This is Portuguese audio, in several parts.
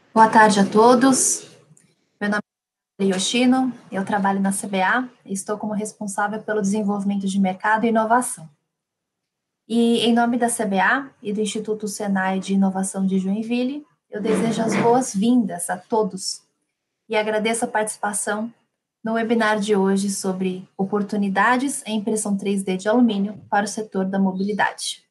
Boa tarde a todos. Meu nome é Yoshino, eu trabalho na CBA e estou como responsável pelo desenvolvimento de mercado e inovação. E em nome da CBA e do Instituto Senai de Inovação de Joinville, eu desejo as boas-vindas a todos e agradeço a participação no webinar de hoje sobre oportunidades em impressão 3D de alumínio para o setor da mobilidade.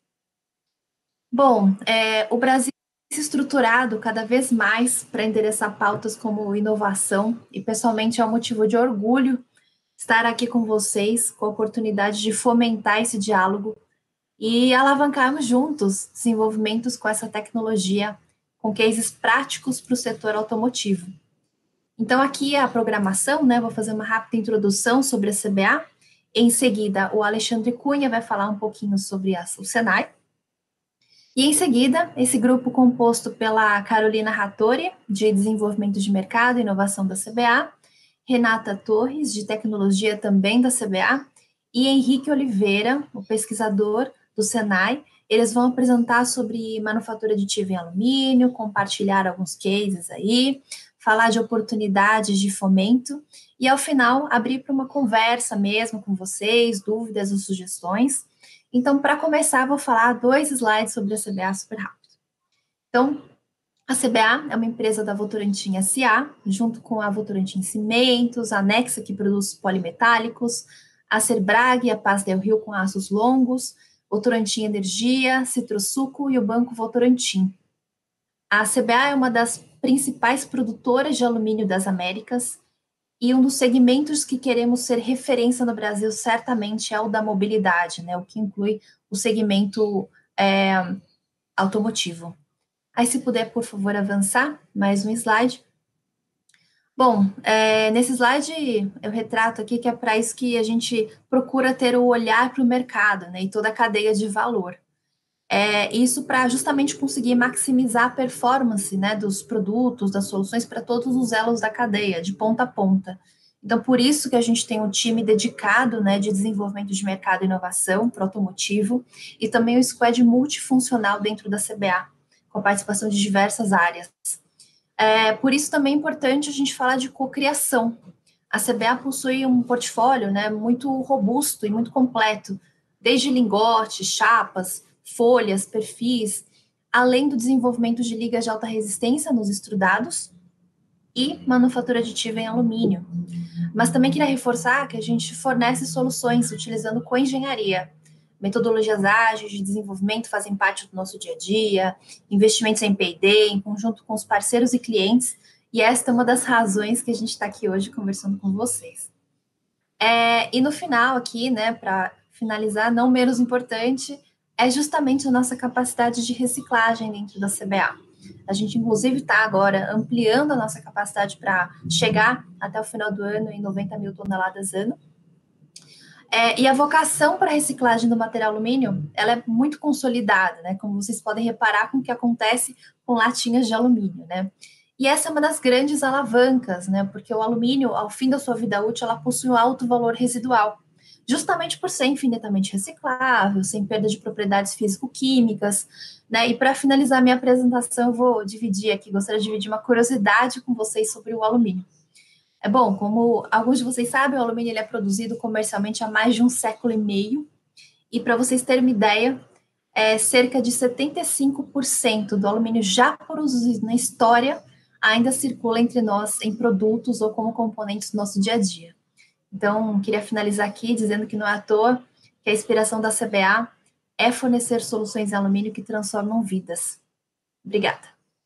Bom, o Brasil se estruturado cada vez mais para endereçar pautas como inovação e pessoalmente é um motivo de orgulho estar aqui com vocês com a oportunidade de fomentar esse diálogo e alavancarmos juntos desenvolvimentos com essa tecnologia com cases práticos para o setor automotivo. Então aqui é a programação, né? Vou fazer uma rápida introdução sobre a CBA. Em seguida, o Alexandre Cunha vai falar um pouquinho sobre o Senai. E em seguida, esse grupo composto pela Carolina Rattori, de Desenvolvimento de Mercado e Inovação da CBA, Renata Torres, de Tecnologia também da CBA, e Henrique Oliveira, o pesquisador do Senai. Eles vão apresentar sobre manufatura aditiva em alumínio, compartilhar alguns cases aí, falar de oportunidades de fomento e, ao final, abrir para uma conversa mesmo com vocês, dúvidas ou sugestões. Então, para começar, vou falar 2 slides sobre a CBA super rápido. Então, a CBA é uma empresa da Votorantim S.A., junto com a Votorantim Cimentos, a Nexa, que produz polimetálicos, a Serbrag e a Paz del Rio com aços longos, Votorantim Energia, Citrosuco e o Banco Votorantim. A CBA é uma das principais produtoras de alumínio das Américas, e um dos segmentos que queremos ser referência no Brasil certamente é o da mobilidade, né? O que inclui o segmento automotivo. Aí, se puder, por favor, avançar, mais um slide. Bom, nesse slide eu retrato aqui que é para isso que a gente procura ter o olhar para o mercado, né? E toda a cadeia de valor. Isso para justamente conseguir maximizar a performance, né, dos produtos, das soluções para todos os elos da cadeia, de ponta a ponta. Então, por isso que a gente tem um time dedicado, né, de desenvolvimento de mercado e inovação para o automotivo e também o squad multifuncional dentro da CBA, com a participação de diversas áreas. Por isso também é importante a gente falar de cocriação. A CBA possui um portfólio, né, muito robusto e muito completo, desde lingotes, chapas, folhas, perfis, além do desenvolvimento de ligas de alta resistência nos extrudados e manufatura aditiva em alumínio. Mas também queria reforçar que a gente fornece soluções utilizando coengenharia. Metodologias ágeis de desenvolvimento fazem parte do nosso dia a dia, investimentos em P&D, em conjunto com os parceiros e clientes, e esta é uma das razões que a gente está aqui hoje conversando com vocês. E no final aqui, né, para finalizar, não menos importante, é justamente a nossa capacidade de reciclagem dentro da CBA. A gente, inclusive, está agora ampliando a nossa capacidade para chegar até o final do ano em 90 mil toneladas ano. E a vocação para a reciclagem do material alumínio, ela é muito consolidada, né? Como vocês podem reparar com o que acontece com latinhas de alumínio, né? E essa é uma das grandes alavancas, né? Porque o alumínio, ao fim da sua vida útil, ela possui um alto valor residual, justamente por ser infinitamente reciclável, sem perda de propriedades físico-químicas, né? E para finalizar minha apresentação, eu vou dividir aqui, gostaria de dividir uma curiosidade com vocês sobre o alumínio. Bom, como alguns de vocês sabem, o alumínio ele é produzido comercialmente há mais de 1,5 séculos, e para vocês terem uma ideia, cerca de 75% do alumínio já produzido na história ainda circula entre nós em produtos ou como componentes do nosso dia a dia. Então, queria finalizar aqui dizendo que não é à toa que a inspiração da CBA é fornecer soluções em alumínio que transformam vidas. Obrigada.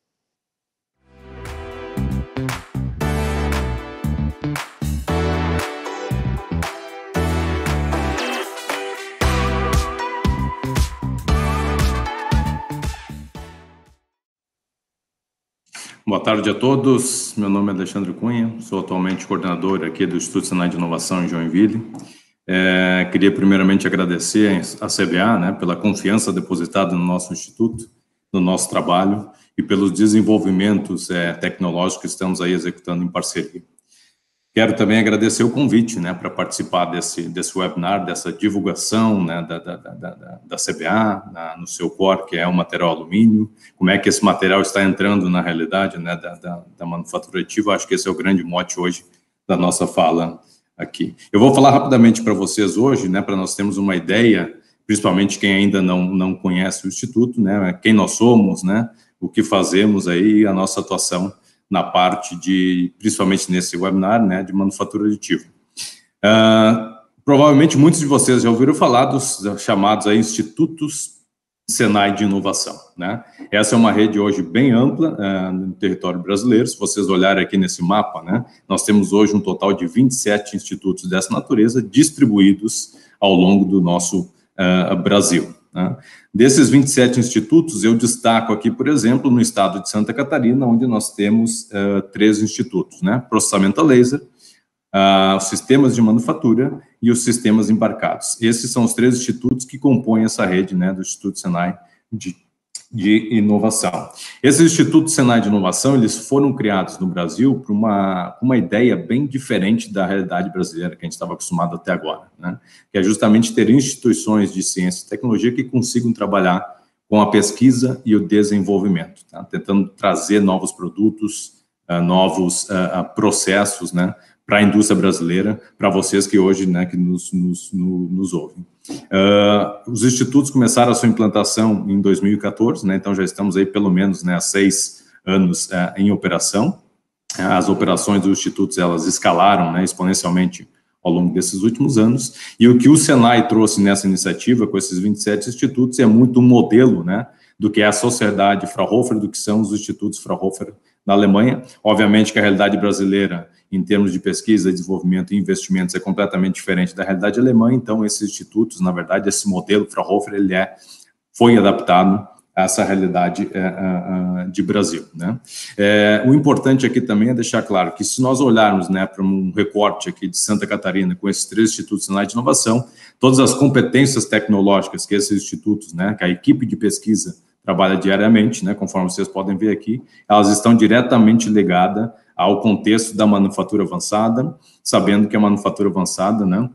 Boa tarde a todos, meu nome é Alexandre Cunha, sou atualmente coordenador aqui do Instituto Senai de Inovação em Joinville. Queria primeiramente agradecer à CBA, né, pela confiança depositada no nosso instituto, no nosso trabalho e pelos desenvolvimentos tecnológicos que estamos aí executando em parceria. Quero também agradecer o convite, né, para participar desse webinar, dessa divulgação, né, da CBA, no seu core, que é o material alumínio, como é que esse material está entrando na realidade, né, da manufatura aditiva. Acho que esse é o grande mote hoje da nossa fala aqui. Eu vou falar rapidamente para vocês hoje, né, para nós termos uma ideia, principalmente quem ainda não conhece o Instituto, né, quem nós somos, né, o que fazemos aí, a nossa atuação na parte principalmente nesse webinar, né, de manufatura aditiva. Provavelmente muitos de vocês já ouviram falar dos chamados aí Institutos Senai de Inovação, né? Essa é uma rede hoje bem ampla no território brasileiro. Se vocês olharem aqui nesse mapa, né, nós temos hoje um total de 27 institutos dessa natureza distribuídos ao longo do nosso Brasil, né? Desses 27 institutos, eu destaco aqui, por exemplo, no estado de Santa Catarina, onde nós temos 3 institutos, né? Processamento a laser, os sistemas de manufatura e os sistemas embarcados. Esses são os 3 institutos que compõem essa rede, né, do Instituto Senai de Inovação. Esses institutos Senai de Inovação, eles foram criados no Brasil por uma ideia bem diferente da realidade brasileira que a gente estava acostumado até agora, né? Que é justamente ter instituições de ciência e tecnologia que consigam trabalhar com a pesquisa e o desenvolvimento, tá? Tentando trazer novos produtos, novos processos, né, para a indústria brasileira, para vocês que hoje, né, que nos ouvem. Os institutos começaram a sua implantação em 2014, né, então já estamos aí pelo menos, né, há 6 anos em operação. As operações dos institutos, elas escalaram, né, exponencialmente ao longo desses últimos anos, e o que o Senai trouxe nessa iniciativa, com esses 27 institutos, é muito um modelo, né, do que é a sociedade Fraunhofer, do que são os institutos Fraunhofer na Alemanha. Obviamente que a realidade brasileira, em termos de pesquisa, desenvolvimento e investimentos, é completamente diferente da realidade alemã. Então, esses institutos, na verdade, esse modelo Fraunhofer, ele foi adaptado a essa realidade de Brasil, né? O importante aqui também é deixar claro que, se nós olharmos, né, para um recorte aqui de Santa Catarina, com esses 3 institutos de inovação, todas as competências tecnológicas que esses institutos, né, que a equipe de pesquisa trabalha diariamente, né, conforme vocês podem ver aqui, elas estão diretamente ligadas ao contexto da manufatura avançada, sabendo que a manufatura avançada, né,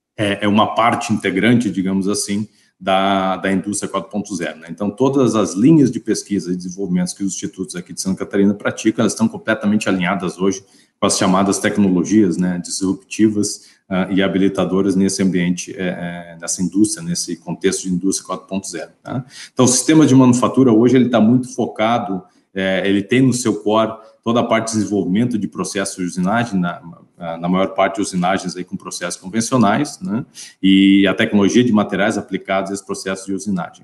é uma parte integrante, digamos assim, da indústria 4.0, né? Então, todas as linhas de pesquisa e desenvolvimento que os institutos aqui de Santa Catarina praticam, elas estão completamente alinhadas hoje com as chamadas tecnologias, né, disruptivas e habilitadoras nesse ambiente, nessa indústria, nesse contexto de indústria 4.0. Tá? Então, o sistema de manufatura hoje ele está muito focado, ele tem no seu core toda a parte de desenvolvimento de processos de usinagem, na maior parte de usinagens aí com processos convencionais, né, e a tecnologia de materiais aplicados a esse processo de usinagem.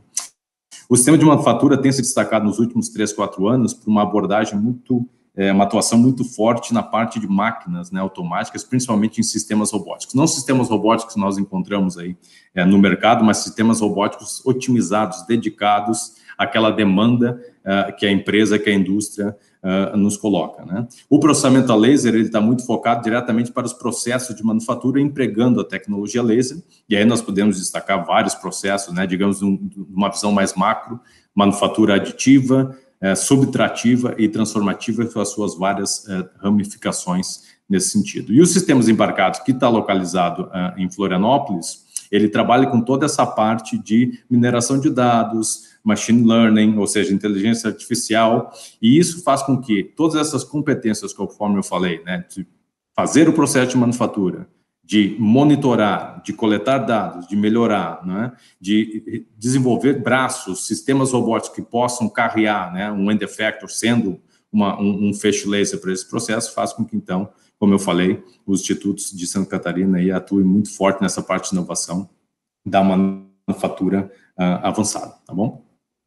O sistema de manufatura tem se destacado nos últimos 3, 4 anos por uma abordagem uma atuação muito forte na parte de máquinas, né, automáticas, principalmente em sistemas robóticos. Não sistemas robóticos que nós encontramos aí no mercado, mas sistemas robóticos otimizados, dedicados àquela demanda que a empresa, que a indústria nos coloca, né? O processamento a laser, ele está muito focado diretamente para os processos de manufatura, empregando a tecnologia laser, e aí nós podemos destacar vários processos, né, digamos, uma visão mais macro, manufatura aditiva, subtrativa e transformativa, com as suas várias ramificações nesse sentido. E os sistemas embarcados, que está localizado em Florianópolis, ele trabalha com toda essa parte de mineração de dados, machine learning, ou seja, inteligência artificial, e isso faz com que todas essas competências, conforme eu falei, né, de fazer o processo de manufatura, de monitorar, de coletar dados, de melhorar, né, de desenvolver braços, sistemas robóticos que possam carrear, né, um end effector, sendo um feixe laser para esse processo, faz com que, então, como eu falei, os institutos de Santa Catarina aí atuem muito forte nessa parte de inovação da manufatura avançada, tá bom?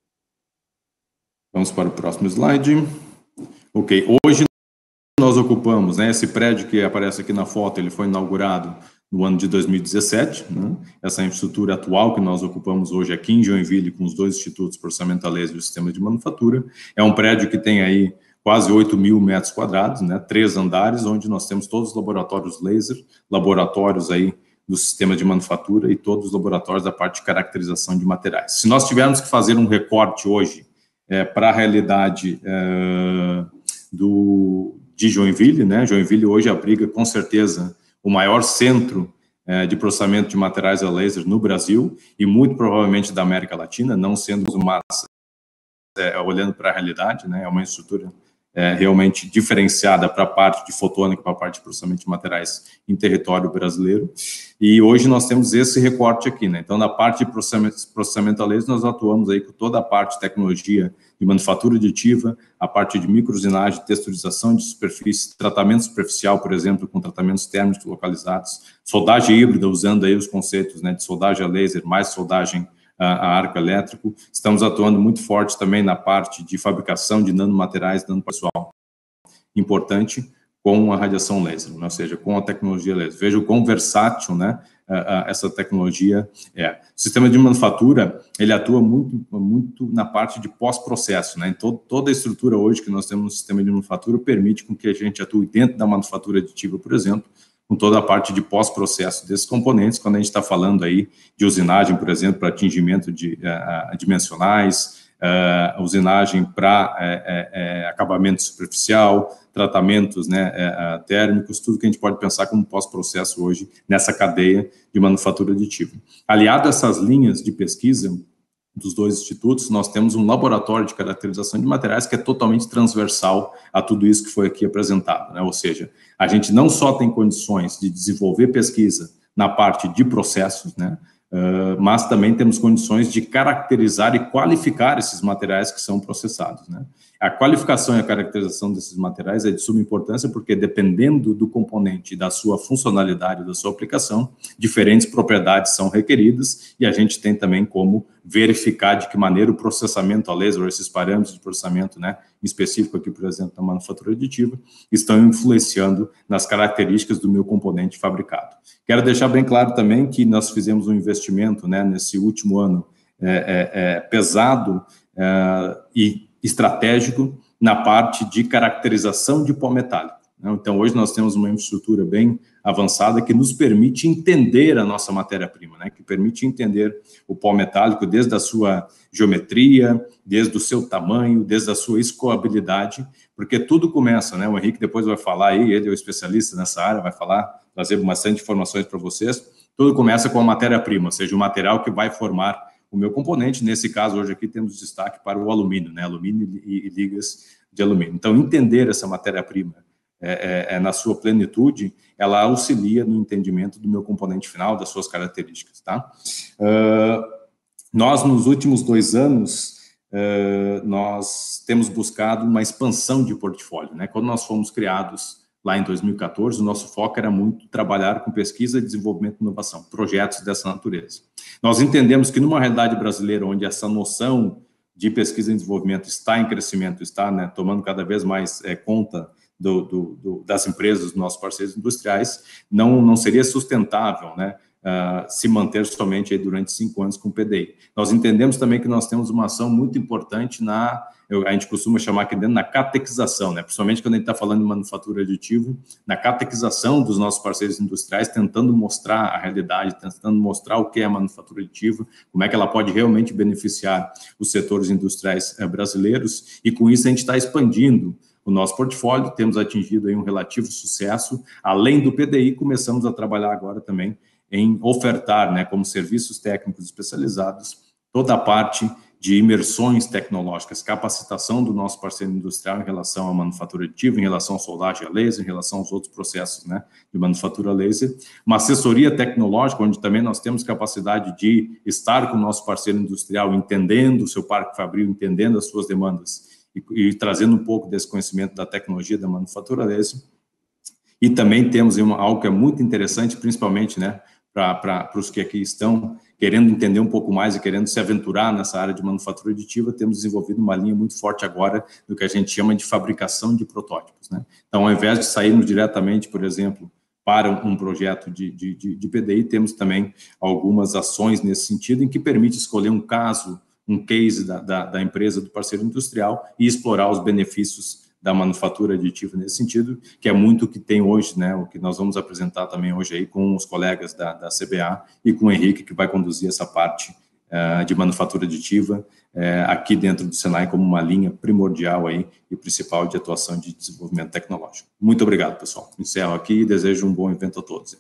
Vamos para o próximo slide. Ok, hoje nós ocupamos, né, esse prédio que aparece aqui na foto, ele foi inaugurado no ano de 2017, né? Essa infraestrutura atual que nós ocupamos hoje aqui em Joinville, com os 2 institutos, processamento a laser e o sistema de manufatura, é um prédio que tem aí quase 8.000 metros quadrados, né, 3 andares, onde nós temos todos os laboratórios laser, laboratórios aí do sistema de manufatura e todos os laboratórios da parte de caracterização de materiais. Se nós tivermos que fazer um recorte hoje para a realidade de Joinville, né? Joinville hoje abriga, com certeza, o maior centro de processamento de materiais a laser no Brasil e muito provavelmente da América Latina, não sendo uma olhando para a realidade, né? É uma estrutura realmente diferenciada para a parte de fotônica, para a parte de processamento de materiais em território brasileiro. E hoje nós temos esse recorte aqui, né? Então, na parte de processamento a laser, nós atuamos aí com toda a parte de tecnologia de manufatura aditiva, a parte de microusinagem, texturização de superfície, tratamento superficial, por exemplo, com tratamentos térmicos localizados, soldagem híbrida, usando aí os conceitos, né, de soldagem a laser, mais soldagem a arco elétrico. Estamos atuando muito forte também na parte de fabricação de nanomateriais, pessoal importante, com a radiação laser, né? Ou seja, com a tecnologia laser. Veja o quão versátil, né, essa tecnologia é. O sistema de manufatura, ele atua muito na parte de pós-processo, né? Então, toda a estrutura hoje que nós temos no sistema de manufatura permite com que a gente atue dentro da manufatura aditiva, por exemplo, com toda a parte de pós-processo desses componentes, quando a gente está falando aí de usinagem, por exemplo, para atingimento de dimensionais, usinagem para acabamento superficial, tratamentos, né, térmicos, tudo que a gente pode pensar como pós-processo hoje nessa cadeia de manufatura aditiva. Aliado a essas linhas de pesquisa dos dois institutos, nós temos um laboratório de caracterização de materiais que é totalmente transversal a tudo isso que foi aqui apresentado, né? Ou seja, a gente não só tem condições de desenvolver pesquisa na parte de processos, né? Mas também temos condições de caracterizar e qualificar esses materiais que são processados, né? A qualificação e a caracterização desses materiais é de suma importância porque, dependendo do componente, da sua funcionalidade, da sua aplicação, diferentes propriedades são requeridas e a gente tem também como verificar de que maneira o processamento a laser, ou esses parâmetros de processamento, né, em específico aqui, por exemplo, na manufatura aditiva, estão influenciando nas características do meu componente fabricado. Quero deixar bem claro também que nós fizemos um investimento, né, nesse último ano pesado e estratégico na parte de caracterização de pó metálico, né? Então, hoje nós temos uma infraestrutura bem avançada que nos permite entender a nossa matéria-prima, né? Que permite entender o pó metálico desde a sua geometria, desde o seu tamanho, desde a sua escoabilidade, porque tudo começa, né? O Henrique depois vai falar aí, ele é o especialista nessa área, vai falar, trazer bastante informações para vocês. Tudo começa com a matéria-prima, ou seja, o material que vai formar o meu componente. Nesse caso, hoje aqui temos destaque para o alumínio, né? Alumínio e ligas de alumínio. Então, entender essa matéria-prima na sua plenitude, ela auxilia no entendimento do meu componente final, das suas características, tá? Nós, nos últimos 2 anos, nós temos buscado uma expansão de portfólio, né? Quando nós fomos criados lá em 2014, o nosso foco era muito trabalhar com pesquisa, desenvolvimento e inovação, projetos dessa natureza. Nós entendemos que numa realidade brasileira, onde essa noção de pesquisa e desenvolvimento está em crescimento, está, né, tomando cada vez mais conta das empresas, dos nossos parceiros industriais, não seria sustentável, né, se manter somente aí durante 5 anos com o PDI. Nós entendemos também que nós temos uma ação muito importante a gente costuma chamar aqui dentro na catequização, né? Principalmente quando a gente está falando de manufatura aditiva, na catequização dos nossos parceiros industriais, tentando mostrar a realidade, tentando mostrar o que é a manufatura aditiva, como é que ela pode realmente beneficiar os setores industriais brasileiros, e com isso a gente está expandindo o nosso portfólio, temos atingido aí um relativo sucesso. Além do PDI, começamos a trabalhar agora também em ofertar, né, como serviços técnicos especializados, toda a parte de imersões tecnológicas, capacitação do nosso parceiro industrial em relação à manufatura aditiva, em relação à soldagem a laser, em relação aos outros processos, né, de manufatura laser, uma assessoria tecnológica, onde também nós temos capacidade de estar com o nosso parceiro industrial, entendendo o seu parque fabril, entendendo as suas demandas e trazendo um pouco desse conhecimento da tecnologia da manufatura laser. E também temos algo que é muito interessante, principalmente, né, para os que aqui estão querendo entender um pouco mais e querendo se aventurar nessa área de manufatura aditiva, temos desenvolvido uma linha muito forte agora do que a gente chama de fabricação de protótipos, né? Então, ao invés de sairmos diretamente, por exemplo, para um projeto de PDI, temos também algumas ações nesse sentido, em que permite escolher um caso, um case da empresa, do parceiro industrial, e explorar os benefícios da manufatura aditiva nesse sentido, que é muito o que tem hoje, né, o que nós vamos apresentar também hoje aí com os colegas da CBA e com o Henrique, que vai conduzir essa parte de manufatura aditiva, aqui dentro do Senai como uma linha primordial aí e principal de atuação de desenvolvimento tecnológico. Muito obrigado, pessoal. Encerro aqui e desejo um bom evento a todos.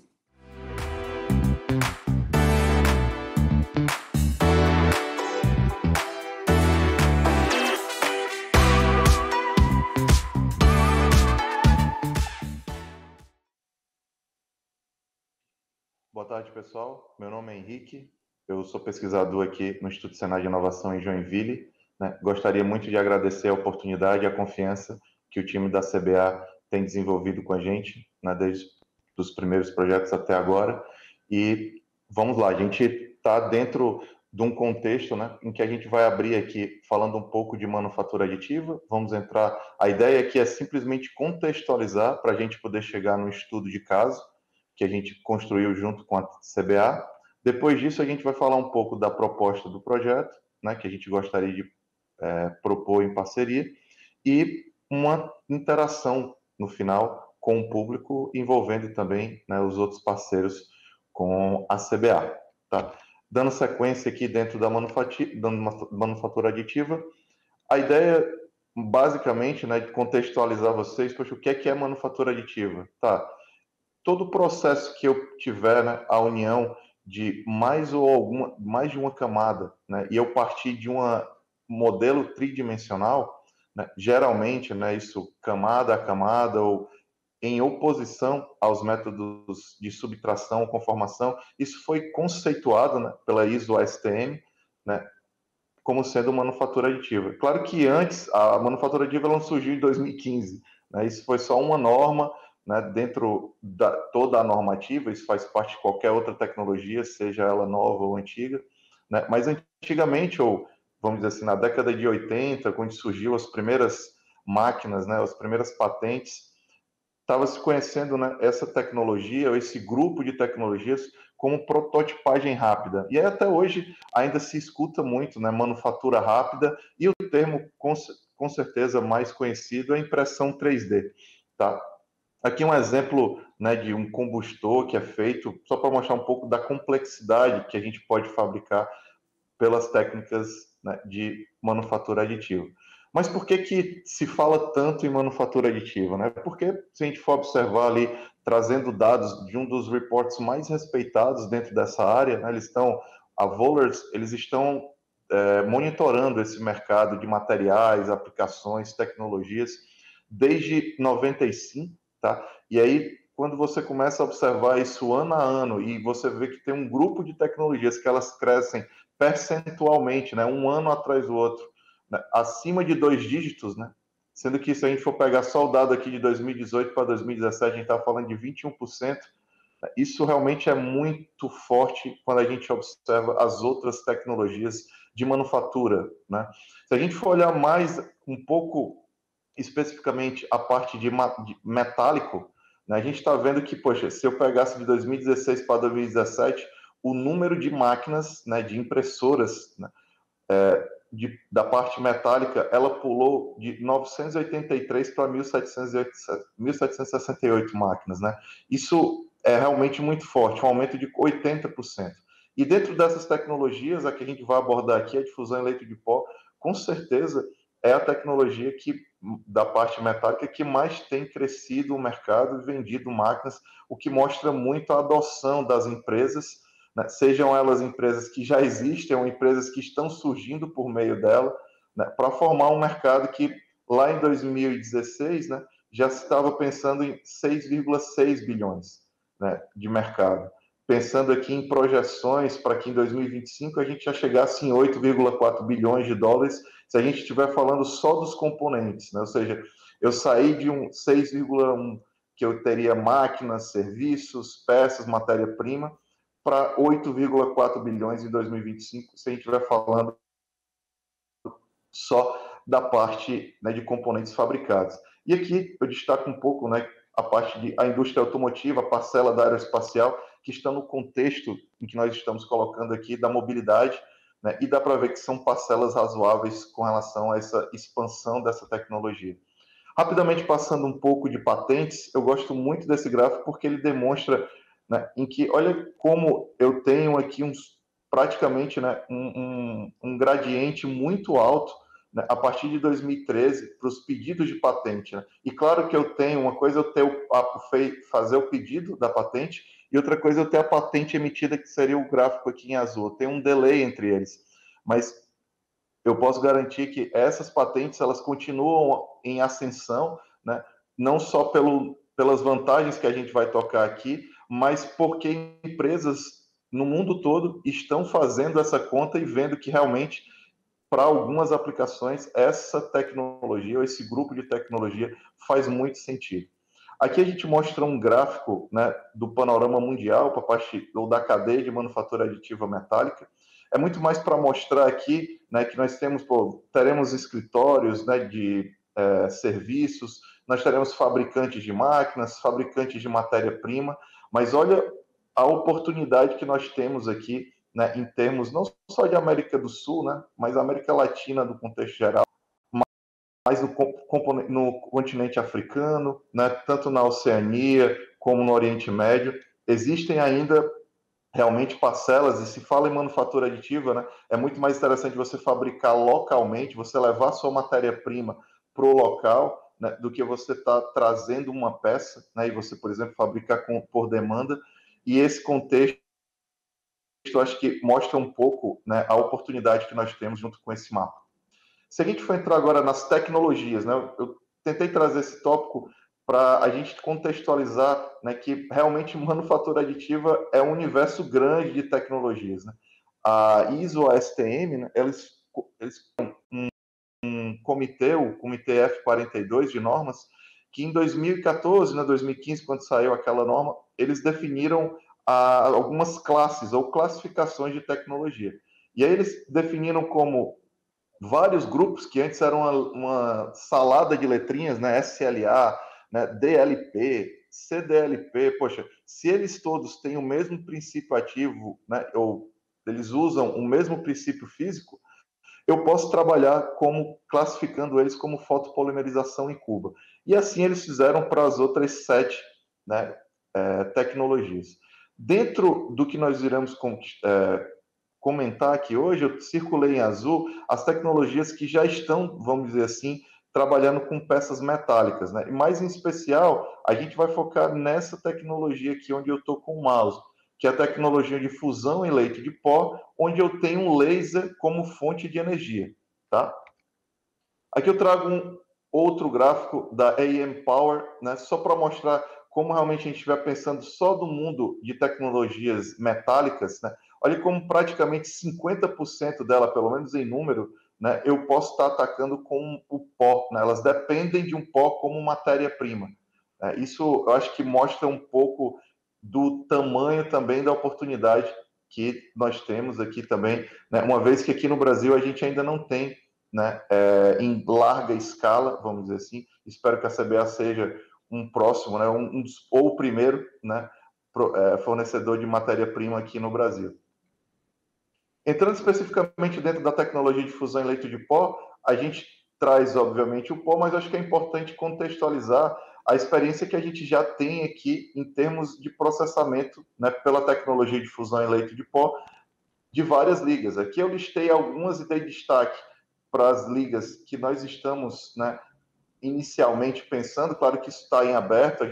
Boa tarde, pessoal. Meu nome é Henrique, eu sou pesquisador aqui no Instituto Senai de Inovação em Joinville. Gostaria muito de agradecer a oportunidade e a confiança que o time da CBA tem desenvolvido com a gente, desde os primeiros projetos até agora. E vamos lá, a gente está dentro de um contexto em que a gente vai abrir aqui falando um pouco de manufatura aditiva. Vamos entrar. A ideia aqui é simplesmente contextualizar para a gente poder chegar no estudo de caso que a gente construiu junto com a CBA. Depois disso, a gente vai falar um pouco da proposta do projeto, que a gente gostaria de propor em parceria, e uma interação no final com o público, envolvendo também os outros parceiros com a CBA. Tá? Dando sequência aqui dentro da manufatura aditiva, a ideia, basicamente, de contextualizar vocês, poxa, o que é manufatura aditiva? Tá? Todo o processo que eu tiver a união de mais de uma camada, e eu partir de um modelo tridimensional, geralmente, isso camada a camada ou em oposição aos métodos de subtração ou conformação, isso foi conceituado pela ISO STM, como sendo manufatura aditiva. Claro que antes, a manufatura aditiva não surgiu em 2015, isso foi só uma norma, dentro da toda a normativa, isso faz parte de qualquer outra tecnologia, seja ela nova ou antiga, mas antigamente, ou vamos dizer assim, na década de 80, quando surgiu as primeiras máquinas, as primeiras patentes, estava se conhecendo essa tecnologia, ou esse grupo de tecnologias, como prototipagem rápida. E aí, até hoje ainda se escuta muito, manufatura rápida, e o termo com certeza mais conhecido é impressão 3D, tá? Aqui um exemplo de um combustor que é feito, só para mostrar um pouco da complexidade que a gente pode fabricar pelas técnicas de manufatura aditiva. Mas por que se fala tanto em manufatura aditiva? Porque, se a gente for observar ali, trazendo dados de um dos reports mais respeitados dentro dessa área, a Vollers, eles estão monitorando esse mercado de materiais, aplicações, tecnologias, desde 95, tá? E aí, quando você começa a observar isso ano a ano e você vê que tem um grupo de tecnologias que elas crescem percentualmente, um ano atrás do outro, acima de 2 dígitos, sendo que se a gente for pegar só o dado aqui de 2018 para 2017, a gente está falando de 21%, isso realmente é muito forte quando a gente observa as outras tecnologias de manufatura. Se a gente for olhar mais um pouco especificamente a parte de metálico, a gente está vendo que, poxa, se eu pegasse de 2016 para 2017, o número de máquinas, de impressoras, da parte metálica, ela pulou de 983 para 1.768 máquinas. Isso é realmente muito forte, um aumento de 80%. E dentro dessas tecnologias, a que a gente vai abordar aqui, a difusão em leito de pó, com certeza é a tecnologia da parte metálica que mais tem crescido o mercado e vendido máquinas, o que mostra muito a adoção das empresas, sejam elas empresas que já existem ou empresas que estão surgindo por meio dela, para formar um mercado que lá em 2016 já se estava pensando em 6,6 bilhões de mercado. Pensando aqui em projeções para que em 2025 a gente já chegasse em 8,4 bilhões de dólares, se a gente estiver falando só dos componentes, ou seja, eu saí de um 6,1 que eu teria máquinas, serviços, peças, matéria-prima, para 8,4 bilhões em 2025, se a gente estiver falando só da parte de componentes fabricados. E aqui eu destaco um pouco a parte a indústria automotiva, a parcela da aeroespacial, que está no contexto em que nós estamos colocando aqui da mobilidade, e dá para ver que são parcelas razoáveis com relação a essa expansão dessa tecnologia. Rapidamente passando um pouco de patentes, eu gosto muito desse gráfico porque ele demonstra em que, olha como eu tenho aqui praticamente, né, um gradiente muito alto, né, a partir de 2013 para os pedidos de patente. Né? E claro que eu tenho, uma coisa eu tenho fazer o pedido da patente e outra coisa eu ter a patente emitida, que seria o gráfico aqui em azul. Tem um delay entre eles, mas eu posso garantir que essas patentes elas continuam em ascensão, né? Não só pelas vantagens que a gente vai tocar aqui, mas porque empresas no mundo todo estão fazendo essa conta e vendo que realmente, para algumas aplicações, essa tecnologia, ou esse grupo de tecnologia, faz muito sentido. Aqui a gente mostra um gráfico, né, do panorama mundial, para a parte ou da cadeia de manufatura aditiva metálica. É muito mais para mostrar aqui, né, que nós teremos escritórios, né, de serviços, nós teremos fabricantes de máquinas, fabricantes de matéria-prima, mas olha a oportunidade que nós temos aqui, né, em termos não só de América do Sul, né, mas América Latina no contexto geral, mas no continente africano, né, tanto na Oceania como no Oriente Médio, existem ainda realmente parcelas, e se fala em manufatura aditiva, né, é muito mais interessante você fabricar localmente, você levar sua matéria-prima para o local, né, do que você estar trazendo uma peça, né, e você, por exemplo, fabricar por demanda, e esse contexto eu acho que mostra um pouco, né, a oportunidade que nós temos junto com esse mapa. Se a gente for entrar agora nas tecnologias, né, eu tentei trazer esse tópico para a gente contextualizar, né, que realmente manufatura aditiva é um universo grande de tecnologias. Né? A ISO, a STM, né, eles um comitê, o Comitê F42 de normas, que em 2014, né, 2015, quando saiu aquela norma, eles definiram algumas classes ou classificações de tecnologia. E aí eles definiram como vários grupos que antes eram uma salada de letrinhas, né, SLA, né, DLP, CDLP, poxa, se eles todos têm o mesmo princípio ativo, né, ou eles usam o mesmo princípio físico, eu posso trabalhar classificando eles como fotopolimerização em Cuba. E assim eles fizeram para as outras 7, né, tecnologias. Dentro do que nós iremos comentar aqui hoje, eu circulei em azul as tecnologias que já estão, vamos dizer assim, trabalhando com peças metálicas, né? E mais em especial, a gente vai focar nessa tecnologia aqui onde eu estou com o mouse, que é a tecnologia de fusão em leite de pó, onde eu tenho um laser como fonte de energia, tá? Aqui eu trago um outro gráfico da AM Power, né? Só para mostrar como realmente a gente estiver pensando só do mundo de tecnologias metálicas, né? Olha como praticamente 50% dela, pelo menos em número, né, eu posso estar atacando com o pó. Né? Elas dependem de um pó como matéria-prima. Isso eu acho que mostra um pouco do tamanho também da oportunidade que nós temos aqui também, né? Uma vez que aqui no Brasil a gente ainda não tem, né, em larga escala, vamos dizer assim. Espero que a CBA seja um próximo, né, ou o primeiro, né, fornecedor de matéria-prima aqui no Brasil. Entrando especificamente dentro da tecnologia de fusão em leito de pó, a gente traz, obviamente, o pó, mas acho que é importante contextualizar a experiência que a gente já tem aqui em termos de processamento, né, pela tecnologia de fusão em leito de pó, de várias ligas. Aqui eu listei algumas e dei destaque para as ligas que nós estamos, né, inicialmente pensando. Claro que isso está em aberto,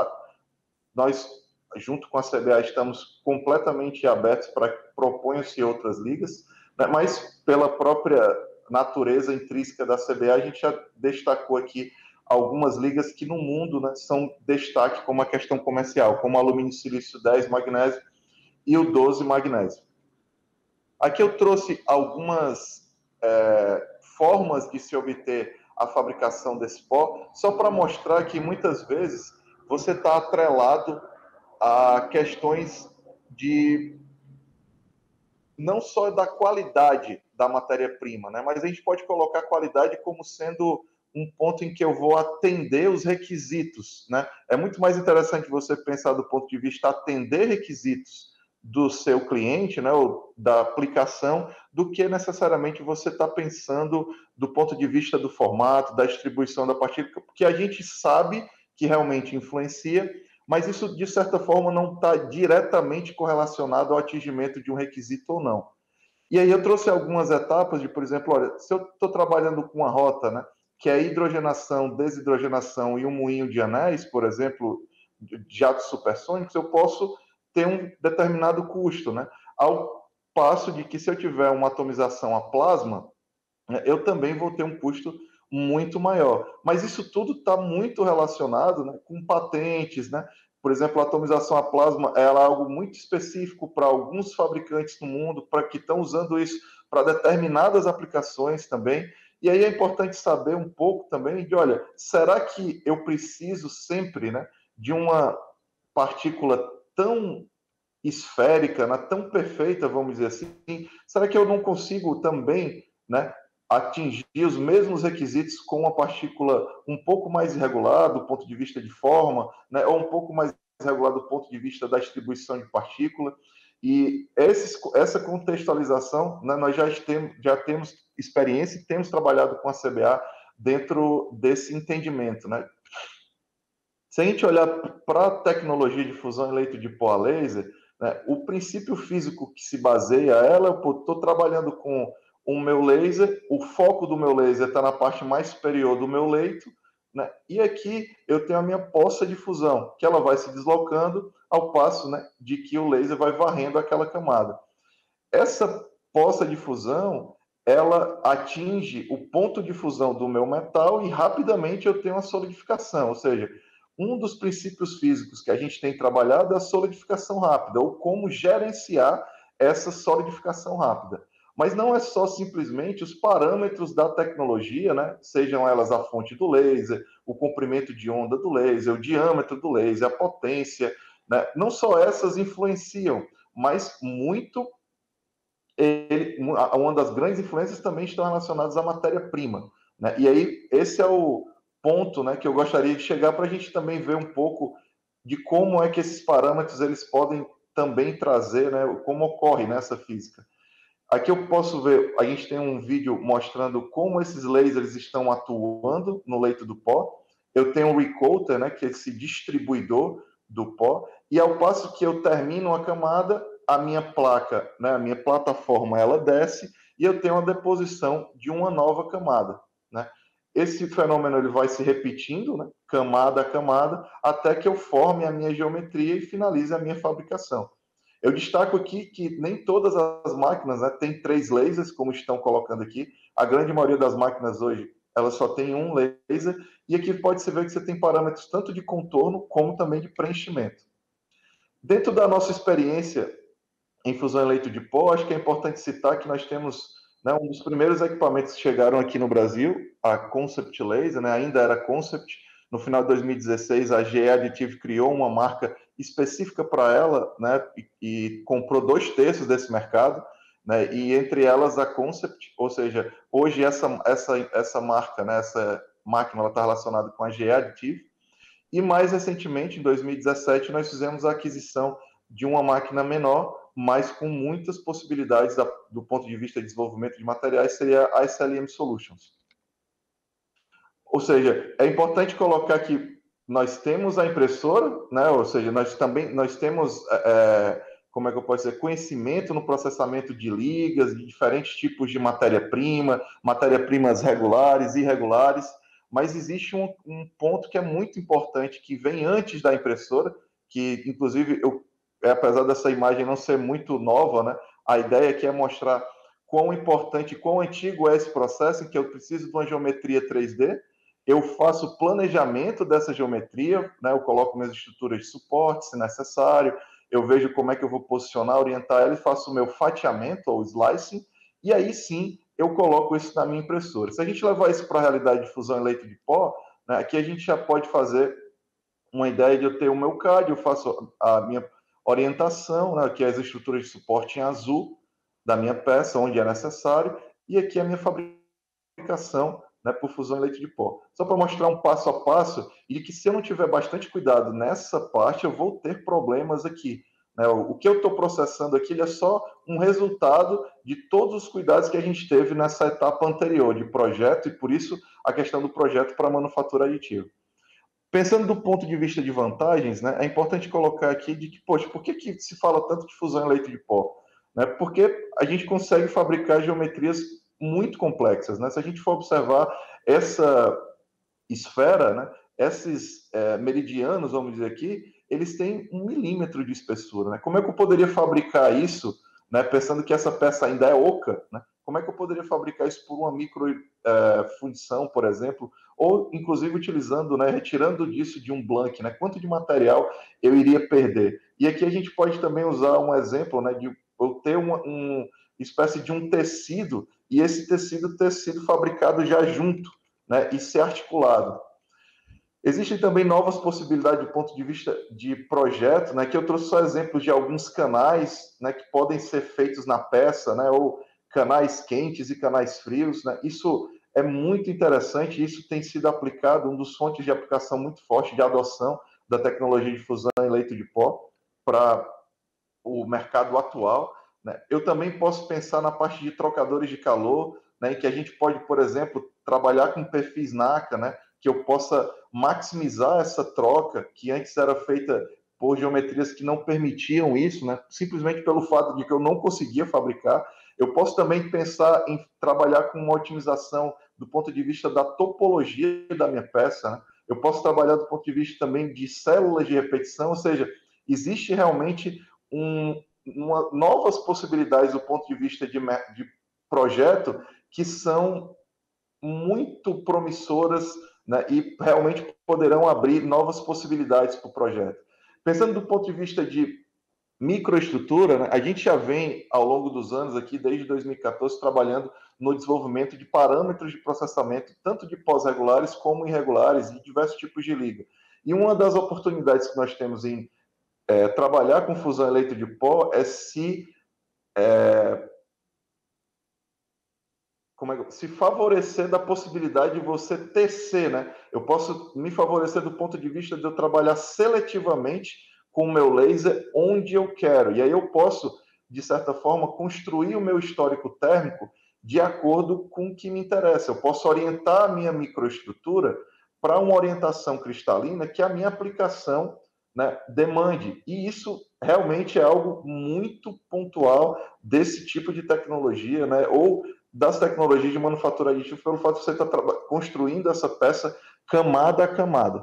nós, junto com a CBA, estamos completamente abertos para que proponham-se outras ligas, né, mas pela própria natureza intrínseca da CBA, a gente já destacou aqui algumas ligas que no mundo, né, são destaque como a questão comercial, como o alumínio silício 10 magnésio e o 12 magnésio. Aqui eu trouxe algumas formas de se obter a fabricação desse pó, só para mostrar que muitas vezes você está atrelado a questões de não só da qualidade da matéria-prima, né? Mas a gente pode colocar a qualidade como sendo um ponto em que eu vou atender os requisitos, né? É muito mais interessante você pensar do ponto de vista atender requisitos do seu cliente, né, ou da aplicação, do que necessariamente você está pensando do ponto de vista do formato, da distribuição da partícula, porque a gente sabe que realmente influencia, mas isso, de certa forma, não está diretamente correlacionado ao atingimento de um requisito ou não. E aí eu trouxe algumas etapas de, por exemplo, olha, se eu estou trabalhando com uma rota, né, que é hidrogenação, desidrogenação e um moinho de anéis, por exemplo, de jatos supersônicos, eu posso ter um determinado custo, né? Ao passo de que se eu tiver uma atomização a plasma, né, eu também vou ter um custo muito maior. Mas isso tudo está muito relacionado, né, com patentes, né? Por exemplo, a atomização a plasma é algo muito específico para alguns fabricantes no mundo, para que estão usando isso para determinadas aplicações também. E aí é importante saber um pouco também de, olha, será que eu preciso sempre, né, de uma partícula tão esférica, né, tão perfeita, vamos dizer assim? Será que eu não consigo também, né, atingir os mesmos requisitos com uma partícula um pouco mais irregular do ponto de vista de forma, né, ou um pouco mais irregular do ponto de vista da distribuição de partícula? E essa contextualização, né, nós já temos experiência e temos trabalhado com a CBA dentro desse entendimento, né? Se a gente olhar para a tecnologia de fusão em leito de pó a laser, né, o princípio físico que se baseia ela, eu estou trabalhando com o meu laser, o foco do meu laser está na parte mais superior do meu leito, né, e aqui eu tenho a minha poça de fusão, que ela vai se deslocando ao passo, né, de que o laser vai varrendo aquela camada. Essa poça de fusão, ela atinge o ponto de fusão do meu metal e rapidamente eu tenho a solidificação, ou seja, um dos princípios físicos que a gente tem trabalhado é a solidificação rápida, ou como gerenciar essa solidificação rápida. Mas não é só simplesmente os parâmetros da tecnologia, né? Sejam elas a fonte do laser, o comprimento de onda do laser, o diâmetro do laser, a potência, né? Não só essas influenciam, mas muito uma das grandes influências também estão relacionadas à matéria-prima, né? E aí esse é o ponto, né, que eu gostaria de chegar para a gente também ver um pouco de como é que esses parâmetros eles podem também trazer, né, como ocorre nessa física. Aqui eu posso ver, a gente tem um vídeo mostrando como esses lasers estão atuando no leito do pó. Eu tenho um recoater, né, que é esse distribuidor do pó, e ao passo que eu termino a camada, a minha placa, né, a minha plataforma, ela desce e eu tenho a deposição de uma nova camada, né? Esse fenômeno ele vai se repetindo, né, camada a camada, até que eu forme a minha geometria e finalize a minha fabricação. Eu destaco aqui que nem todas as máquinas, né, têm 3 lasers, como estão colocando aqui. A grande maioria das máquinas hoje, elas só tem um laser. E aqui pode-se ver que você tem parâmetros tanto de contorno, como também de preenchimento. Dentro da nossa experiência em fusão em leito de pó, acho que é importante citar que nós temos, né, um dos primeiros equipamentos que chegaram aqui no Brasil, a Concept Laser, né, ainda era Concept. No final de 2016, a GE Additive criou uma marca específica para ela, né, e comprou 2/3 desse mercado, né, e entre elas a Concept, ou seja, hoje essa marca, né, essa máquina está relacionada com a GE Additive, e mais recentemente, em 2017, nós fizemos a aquisição de uma máquina menor, mas com muitas possibilidades do ponto de vista de desenvolvimento de materiais, seria a SLM Solutions. Ou seja, é importante colocar que nós temos a impressora, né? Ou seja, nós temos, como é que eu posso dizer, conhecimento no processamento de ligas, de diferentes tipos de matéria-prima, matéria-primas regulares, irregulares, mas existe um ponto que é muito importante, que vem antes da impressora, que inclusive, apesar dessa imagem não ser muito nova, né? A ideia aqui é mostrar quão importante, quão antigo é esse processo, em que eu preciso de uma geometria 3D, eu faço o planejamento dessa geometria, né? Eu coloco minhas estruturas de suporte, se necessário, eu vejo como é que eu vou posicionar, orientar ela e faço o meu fatiamento, ou slicing, e aí sim eu coloco isso na minha impressora. Se a gente levar isso para a realidade de fusão em leito de pó, né, aqui a gente já pode fazer uma ideia de eu ter o meu CAD, eu faço a minha orientação, né, aqui as estruturas de suporte em azul da minha peça, onde é necessário, e aqui a minha fabricação, né, por fusão em leite de pó. Só para mostrar um passo a passo, e de que se eu não tiver bastante cuidado nessa parte, eu vou ter problemas aqui. Né? O que eu estou processando aqui ele é só um resultado de todos os cuidados que a gente teve nessa etapa anterior de projeto, e por isso a questão do projeto para manufatura aditiva. Pensando do ponto de vista de vantagens, né, é importante colocar aqui de que, poxa, por que se fala tanto de fusão em leito de pó? Né? Porque a gente consegue fabricar geometrias muito complexas. Né? Se a gente for observar essa esfera, né, esses meridianos, vamos dizer aqui, eles têm 1 milímetro de espessura. Né? Como é que eu poderia fabricar isso, né, pensando que essa peça ainda é oca? Né? Como é que eu poderia fabricar isso por uma microfundição, por exemplo, ou inclusive utilizando, né, retirando disso de um blank, né, quanto de material eu iria perder? E aqui a gente pode também usar um exemplo, né, de eu ter uma espécie de um tecido e esse tecido ter sido fabricado já junto, né, e ser articulado. Existem também novas possibilidades do ponto de vista de projeto, né, que eu trouxe só exemplos de alguns canais, né, que podem ser feitos na peça, né, ou canais quentes e canais frios. Né. Isso é muito interessante, isso tem sido aplicado, um dos fontes de aplicação muito forte de adoção da tecnologia de fusão em leito de pó para o mercado atual. Né. Eu também posso pensar na parte de trocadores de calor, né, em que a gente pode, por exemplo, trabalhar com perfis NACA, né, que eu possa maximizar essa troca, que antes era feita por geometrias que não permitiam isso, né, simplesmente pelo fato de que eu não conseguia fabricar. Eu posso também pensar em trabalhar com uma otimização do ponto de vista da topologia da minha peça, né? Eu posso trabalhar do ponto de vista também de células de repetição, ou seja, existe realmente novas possibilidades do ponto de vista de projeto que são muito promissoras, né, e realmente poderão abrir novas possibilidades para o projeto. Pensando do ponto de vista de microestrutura, né, a gente já vem, ao longo dos anos aqui, desde 2014, trabalhando no desenvolvimento de parâmetros de processamento, tanto de pós-regulares como irregulares, e diversos tipos de liga. E uma das oportunidades que nós temos em trabalhar com fusão em leito de pó é se favorecer da possibilidade de você tecer, né? Eu posso me favorecer do ponto de vista de eu trabalhar seletivamente com o meu laser onde eu quero. E aí eu posso, de certa forma, construir o meu histórico térmico de acordo com o que me interessa. Eu posso orientar a minha microestrutura para uma orientação cristalina que a minha aplicação, né, demande. E isso realmente é algo muito pontual desse tipo de tecnologia, né? Ou das tecnologias de manufatura aditiva, pelo fato de você estar construindo essa peça camada a camada.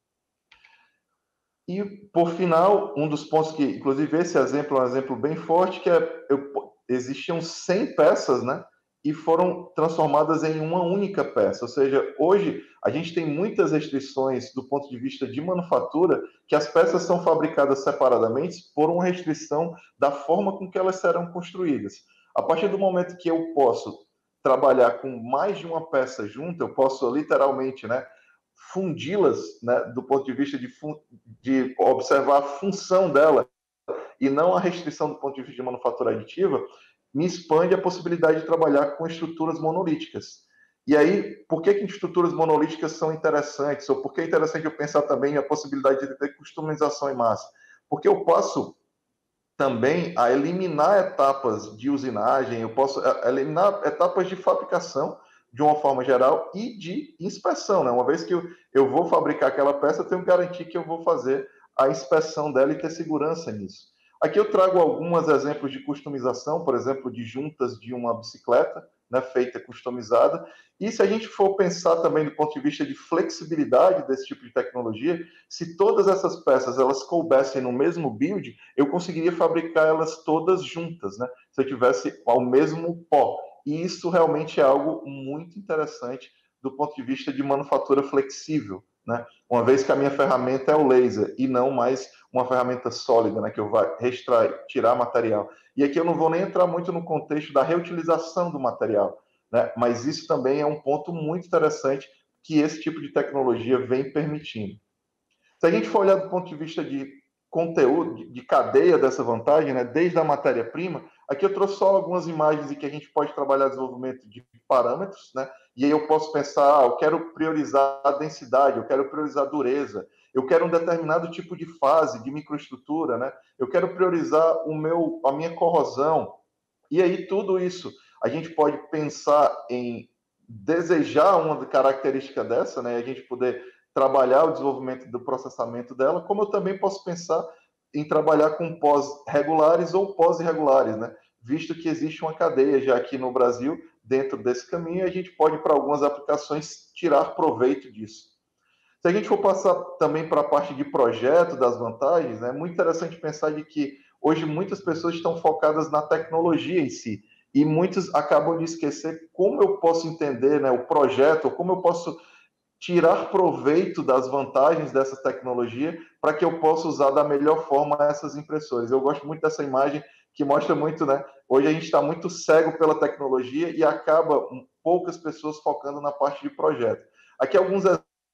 E, por final, um dos pontos que, inclusive, esse exemplo é um exemplo bem forte, que existiam 100 peças, né, e foram transformadas em uma única peça. Ou seja, hoje a gente tem muitas restrições do ponto de vista de manufatura, que as peças são fabricadas separadamente por uma restrição da forma com que elas serão construídas. A partir do momento que eu posso trabalhar com mais de uma peça junta, eu posso literalmente, né, fundi-las, né, do ponto de vista de observar a função dela e não a restrição do ponto de vista de manufatura aditiva, me expande a possibilidade de trabalhar com estruturas monolíticas. E aí, por que estruturas monolíticas são interessantes? Ou por que é interessante eu pensar também a possibilidade de ter customização em massa? Porque eu posso também eliminar etapas de usinagem, eu posso eliminar etapas de fabricação de uma forma geral e de inspeção, né? Uma vez que eu vou fabricar aquela peça, eu tenho que garantir que eu vou fazer a inspeção dela e ter segurança nisso. Aqui eu trago alguns exemplos de customização, por exemplo, de juntas de uma bicicleta, né, feita customizada. E se a gente for pensar também do ponto de vista de flexibilidade desse tipo de tecnologia, se todas essas peças elas coubessem no mesmo build, eu conseguiria fabricar elas todas juntas, né? Se eu tivesse ao mesmo pó. E isso realmente é algo muito interessante do ponto de vista de manufatura flexível, né? Uma vez que a minha ferramenta é o laser e não mais uma ferramenta sólida, né, que eu vou tirar material. E aqui eu não vou nem entrar muito no contexto da reutilização do material, né? Mas isso também é um ponto muito interessante que esse tipo de tecnologia vem permitindo. Se a gente for olhar do ponto de vista de conteúdo, de cadeia dessa vantagem, né, desde a matéria-prima, aqui eu trouxe só algumas imagens em que a gente pode trabalhar desenvolvimento de parâmetros, né, e aí eu posso pensar, eu quero priorizar a densidade, eu quero priorizar a dureza, eu quero um determinado tipo de fase, de microestrutura, né, eu quero priorizar a minha corrosão, e aí tudo isso a gente pode pensar em desejar uma característica dessa, né, a gente poder trabalhar o desenvolvimento do processamento dela, como eu também posso pensar em trabalhar com pós-regulares ou pós-irregulares, né? Visto que existe uma cadeia já aqui no Brasil, dentro desse caminho, a gente pode, para algumas aplicações, tirar proveito disso. Se a gente for passar também para a parte de projeto, das vantagens, né, é muito interessante pensar de que hoje muitas pessoas estão focadas na tecnologia em si, e muitos acabam de esquecer como eu posso entender, né, o projeto, ou como eu posso tirar proveito das vantagens dessa tecnologia para que eu possa usar da melhor forma essas impressoras. Eu gosto muito dessa imagem que mostra muito, né? Hoje a gente está muito cego pela tecnologia e acaba poucas pessoas focando na parte de projeto. Aqui alguns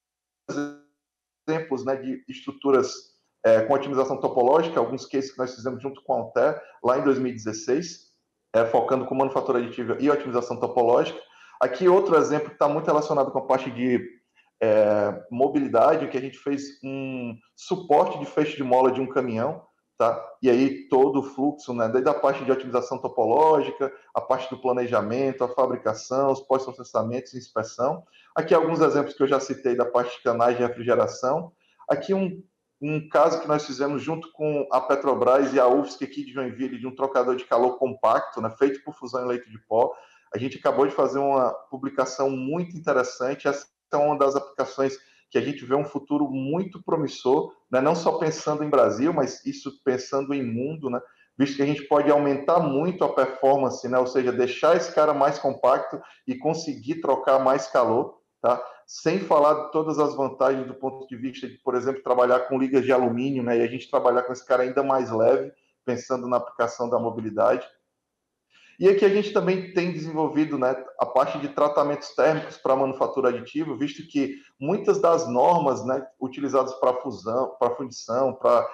exemplos, né, de estruturas com otimização topológica, alguns cases que nós fizemos junto com a Altair lá em 2016, focando com manufatura aditiva e otimização topológica. Aqui outro exemplo que está muito relacionado com a parte de mobilidade, que a gente fez um suporte de fecho de mola de um caminhão, tá? E aí todo o fluxo, né, desde a parte de otimização topológica, a parte do planejamento, a fabricação, os pós-processamentos e inspeção. Aqui alguns exemplos que eu já citei da parte de canais de refrigeração. Aqui um caso que nós fizemos junto com a Petrobras e a UFSC aqui de Joinville, de um trocador de calor compacto, né, feito por fusão em leito de pó. A gente acabou de fazer uma publicação muito interessante. Essa é uma das aplicações que a gente vê um futuro muito promissor, né? Não só pensando em Brasil, mas isso pensando em mundo, né? Visto que a gente pode aumentar muito a performance, né? Ou seja, deixar esse cara mais compacto e conseguir trocar mais calor, tá? Sem falar de todas as vantagens do ponto de vista de, por exemplo, trabalhar com ligas de alumínio, né? E a gente trabalhar com esse cara ainda mais leve, pensando na aplicação da mobilidade. E aqui a gente também tem desenvolvido, né, a parte de tratamentos térmicos para manufatura aditiva, visto que muitas das normas, né, utilizadas para fusão, para fundição, para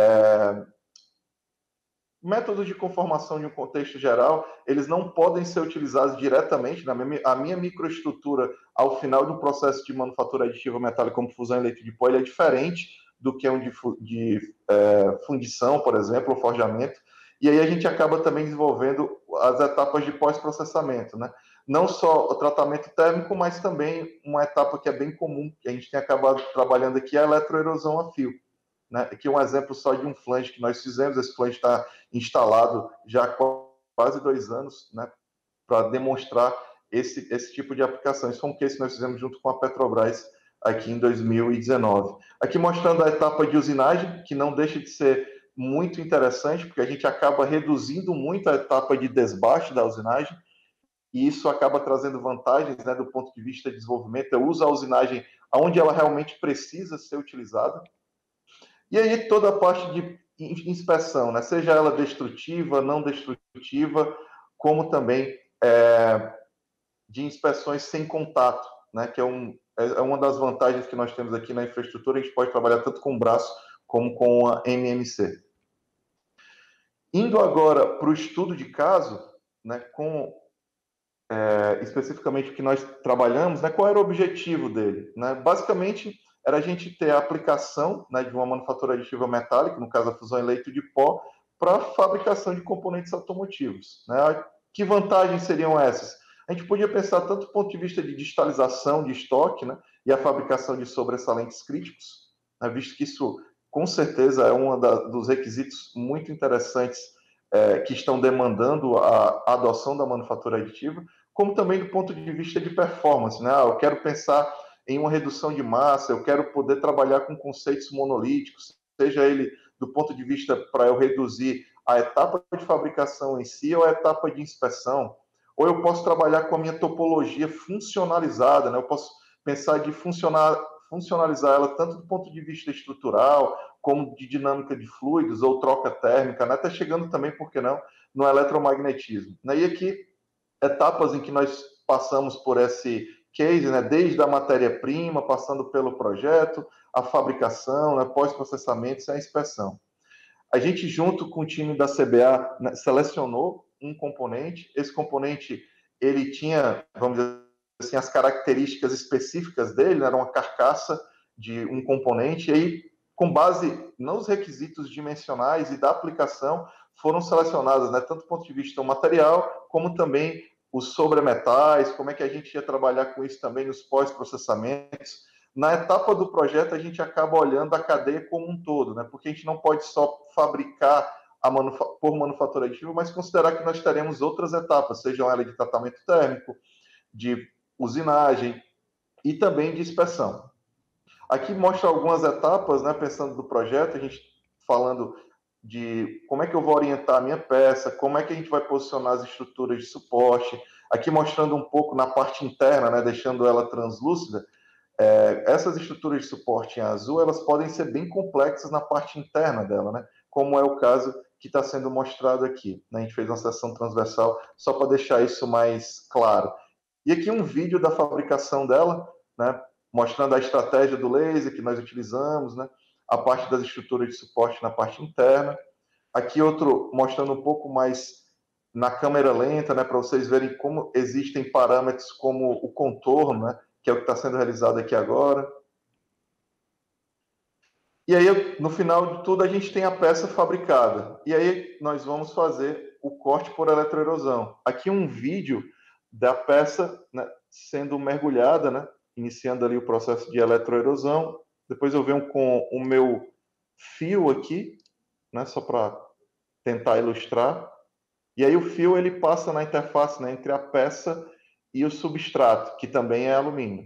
métodos de conformação de um contexto geral, eles não podem ser utilizados diretamente. A minha microestrutura, ao final de um processo de manufatura aditiva metálica, como fusão em leito de pó, ele é diferente do que um de fundição, por exemplo, ou forjamento. E aí a gente acaba também desenvolvendo as etapas de pós-processamento, né? Não só o tratamento térmico, mas também uma etapa que é bem comum, que a gente tem acabado trabalhando aqui, é a eletroerosão a fio. Né? Aqui um exemplo só de um flange que nós fizemos. Esse flange está instalado já há quase 2 anos, né, para demonstrar esse tipo de aplicação. Isso foi um case que nós fizemos junto com a Petrobras aqui em 2019. Aqui mostrando a etapa de usinagem, que não deixa de ser muito interessante, porque a gente acaba reduzindo muito a etapa de desbaste da usinagem, e isso acaba trazendo vantagens, né, do ponto de vista de desenvolvimento. Eu uso a usinagem onde ela realmente precisa ser utilizada. E aí toda a parte de inspeção, né, seja ela destrutiva, não destrutiva, como também de inspeções sem contato, né, que é uma das vantagens que nós temos aqui na infraestrutura. A gente pode trabalhar tanto com o braço como com a MMC. Indo agora para o estudo de caso, né, especificamente o que nós trabalhamos, né, qual era o objetivo dele? Né? Basicamente, era a gente ter a aplicação, né, de uma manufatura aditiva metálica, no caso a fusão em leito de pó, para a fabricação de componentes automotivos. Né? Que vantagens seriam essas? A gente podia pensar tanto do ponto de vista de digitalização de estoque, né, e a fabricação de sobressalentes críticos, né, visto que isso, com certeza, é um dos requisitos muito interessantes que estão demandando a adoção da manufatura aditiva, como também do ponto de vista de performance. Né? Eu quero pensar em uma redução de massa, eu quero poder trabalhar com conceitos monolíticos, seja ele do ponto de vista para eu reduzir a etapa de fabricação em si ou a etapa de inspeção, ou eu posso trabalhar com a minha topologia funcionalizada, né? Eu posso pensar de funcionalizar ela tanto do ponto de vista estrutural, como de dinâmica de fluidos ou troca térmica, né? Até chegando também, por que não, no eletromagnetismo. Né? E aqui, etapas em que nós passamos por esse case, né, desde a matéria-prima, passando pelo projeto, a fabricação, né, pós-processamento e a inspeção. A gente, junto com o time da CBA, né, selecionou um componente. Esse componente, ele tinha, vamos dizer assim, as características específicas dele, né, era uma carcaça de um componente, e aí, com base nos requisitos dimensionais e da aplicação, foram selecionadas, né, tanto do ponto de vista do material, como também os sobremetais, como é que a gente ia trabalhar com isso também nos pós-processamentos. na etapa do projeto a gente acaba olhando a cadeia como um todo, né? Porque a gente não pode só fabricar por manufatura aditiva, mas considerar que nós teremos outras etapas, sejam elas de tratamento térmico, de usinagem e também de inspeção. Aqui mostra algumas etapas, né, pensando do projeto, a gente falando de como é que eu vou orientar a minha peça, como é que a gente vai posicionar as estruturas de suporte, aqui mostrando um pouco na parte interna, né, deixando ela translúcida. Essas estruturas de suporte em azul, elas podem ser bem complexas na parte interna dela, né, como é o caso que está sendo mostrado aqui. A gente fez uma seção transversal só para deixar isso mais claro. E aqui um vídeo da fabricação dela, né, mostrando a estratégia do laser que nós utilizamos, né, a parte das estruturas de suporte na parte interna. Aqui outro mostrando um pouco mais na câmera lenta, né, para vocês verem como existem parâmetros como o contorno, né, que é o que está sendo realizado aqui agora. E aí, no final de tudo, a gente tem a peça fabricada. E aí, nós vamos fazer o corte por eletroerosão. Aqui um vídeo da peça, né, sendo mergulhada, né, iniciando ali o processo de eletroerosão. Depois eu venho com o meu fio aqui, né, só para tentar ilustrar. E aí o fio ele passa na interface, né, entre a peça e o substrato, que também é alumínio.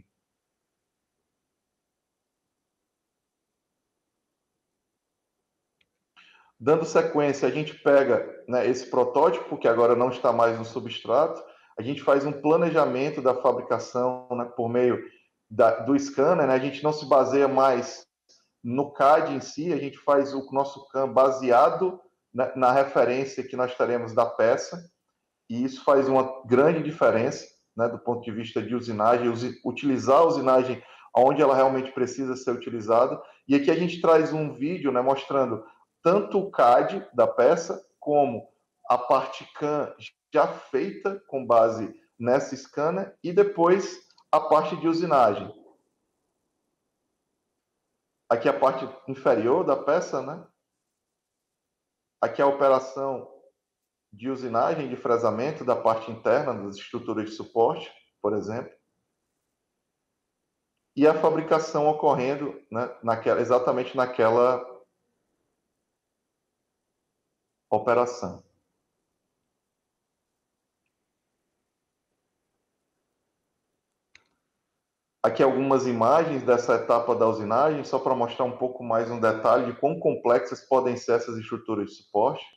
Dando sequência, a gente pega, né, esse protótipo, que agora não está mais no substrato, a gente faz um planejamento da fabricação, né, por meio do scanner, né, a gente não se baseia mais no CAD em si, a gente faz o nosso CAM baseado na referência que nós teremos da peça, e isso faz uma grande diferença, né, do ponto de vista de usinagem, utilizar a usinagem onde ela realmente precisa ser utilizada. E aqui a gente traz um vídeo, né, mostrando tanto o CAD da peça, como a parte CAM já feita com base nessa scanner, e depois a parte de usinagem. Aqui a parte inferior da peça, né? Aqui a operação de usinagem, de fresamento da parte interna das estruturas de suporte, por exemplo. E a fabricação ocorrendo, né, exatamente naquela operação. Aqui algumas imagens dessa etapa da usinagem, só para mostrar um pouco mais um detalhe de quão complexas podem ser essas estruturas de suporte.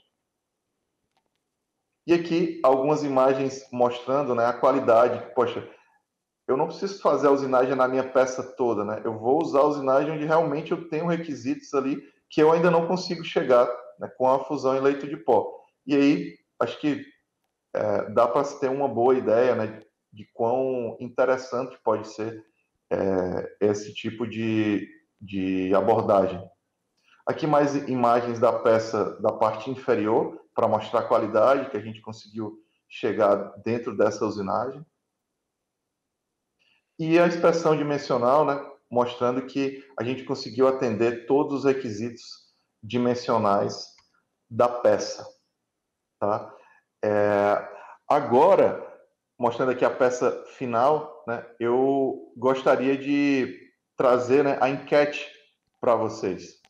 E aqui algumas imagens mostrando, né, a qualidade. Poxa, eu não preciso fazer a usinagem na minha peça toda, né? Eu vou usar a usinagem onde realmente eu tenho requisitos ali que eu ainda não consigo chegar, né, com a fusão em leito de pó. E aí, acho que dá para se ter uma boa ideia, né, de quão interessante pode ser esse tipo de abordagem. Aqui mais imagens da peça da parte inferior, para mostrar a qualidade que a gente conseguiu chegar dentro dessa usinagem. E a inspeção dimensional, né, mostrando que a gente conseguiu atender todos os requisitos dimensionais da peça. Tá? Agora, mostrando aqui a peça final, né, eu gostaria de trazer, né, a enquete para vocês.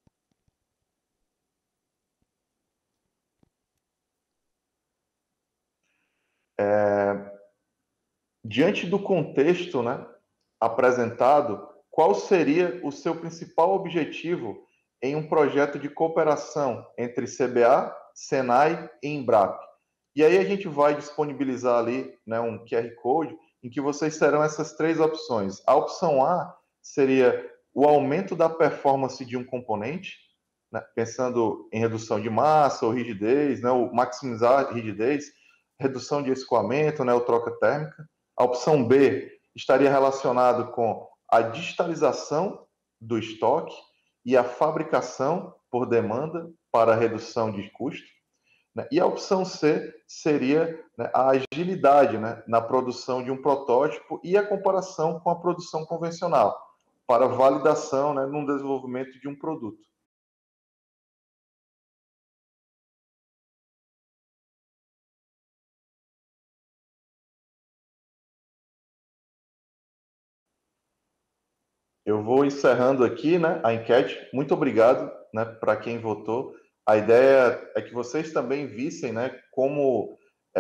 Diante do contexto, né, apresentado, qual seria o seu principal objetivo em um projeto de cooperação entre CBA, Senai e Embrapa? E aí a gente vai disponibilizar ali, né, um QR Code em que vocês terão essas três opções. A opção A seria o aumento da performance de um componente, né, pensando em redução de massa ou rigidez, né, ou maximizar a rigidez, redução de escoamento, né, ou troca térmica. A opção B estaria relacionado com a digitalização do estoque e a fabricação por demanda para redução de custo. Né? E a opção C seria, né, a agilidade, né, na produção de um protótipo e a comparação com a produção convencional, para validação, né, no desenvolvimento de um produto. eu vou encerrando aqui, né, a enquete. Muito obrigado, né, para quem votou. A ideia é que vocês também vissem, né, como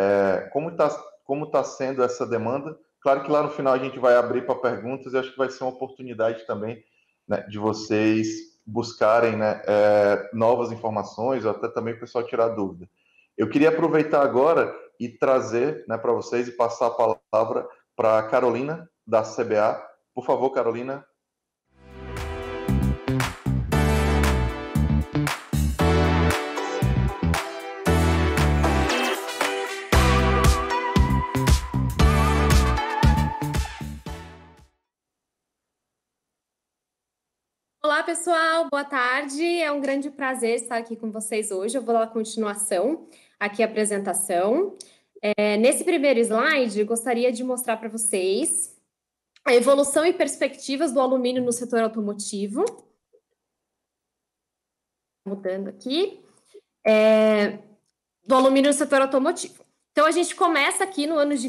tá sendo essa demanda. Claro que lá no final a gente vai abrir para perguntas e acho que vai ser uma oportunidade também, né, de vocês buscarem, né, novas informações ou até também o pessoal tirar dúvida. Eu queria aproveitar agora e trazer, né, para vocês e passar a palavra para a Carolina, da CBA. Por favor, Carolina. Olá, pessoal, boa tarde. É um grande prazer estar aqui com vocês hoje. Eu vou dar continuação aqui à apresentação. Nesse primeiro slide, gostaria de mostrar para vocês a evolução e perspectivas do alumínio no setor automotivo. Mudando aqui. Do alumínio no setor automotivo. Então, a gente começa aqui no ano de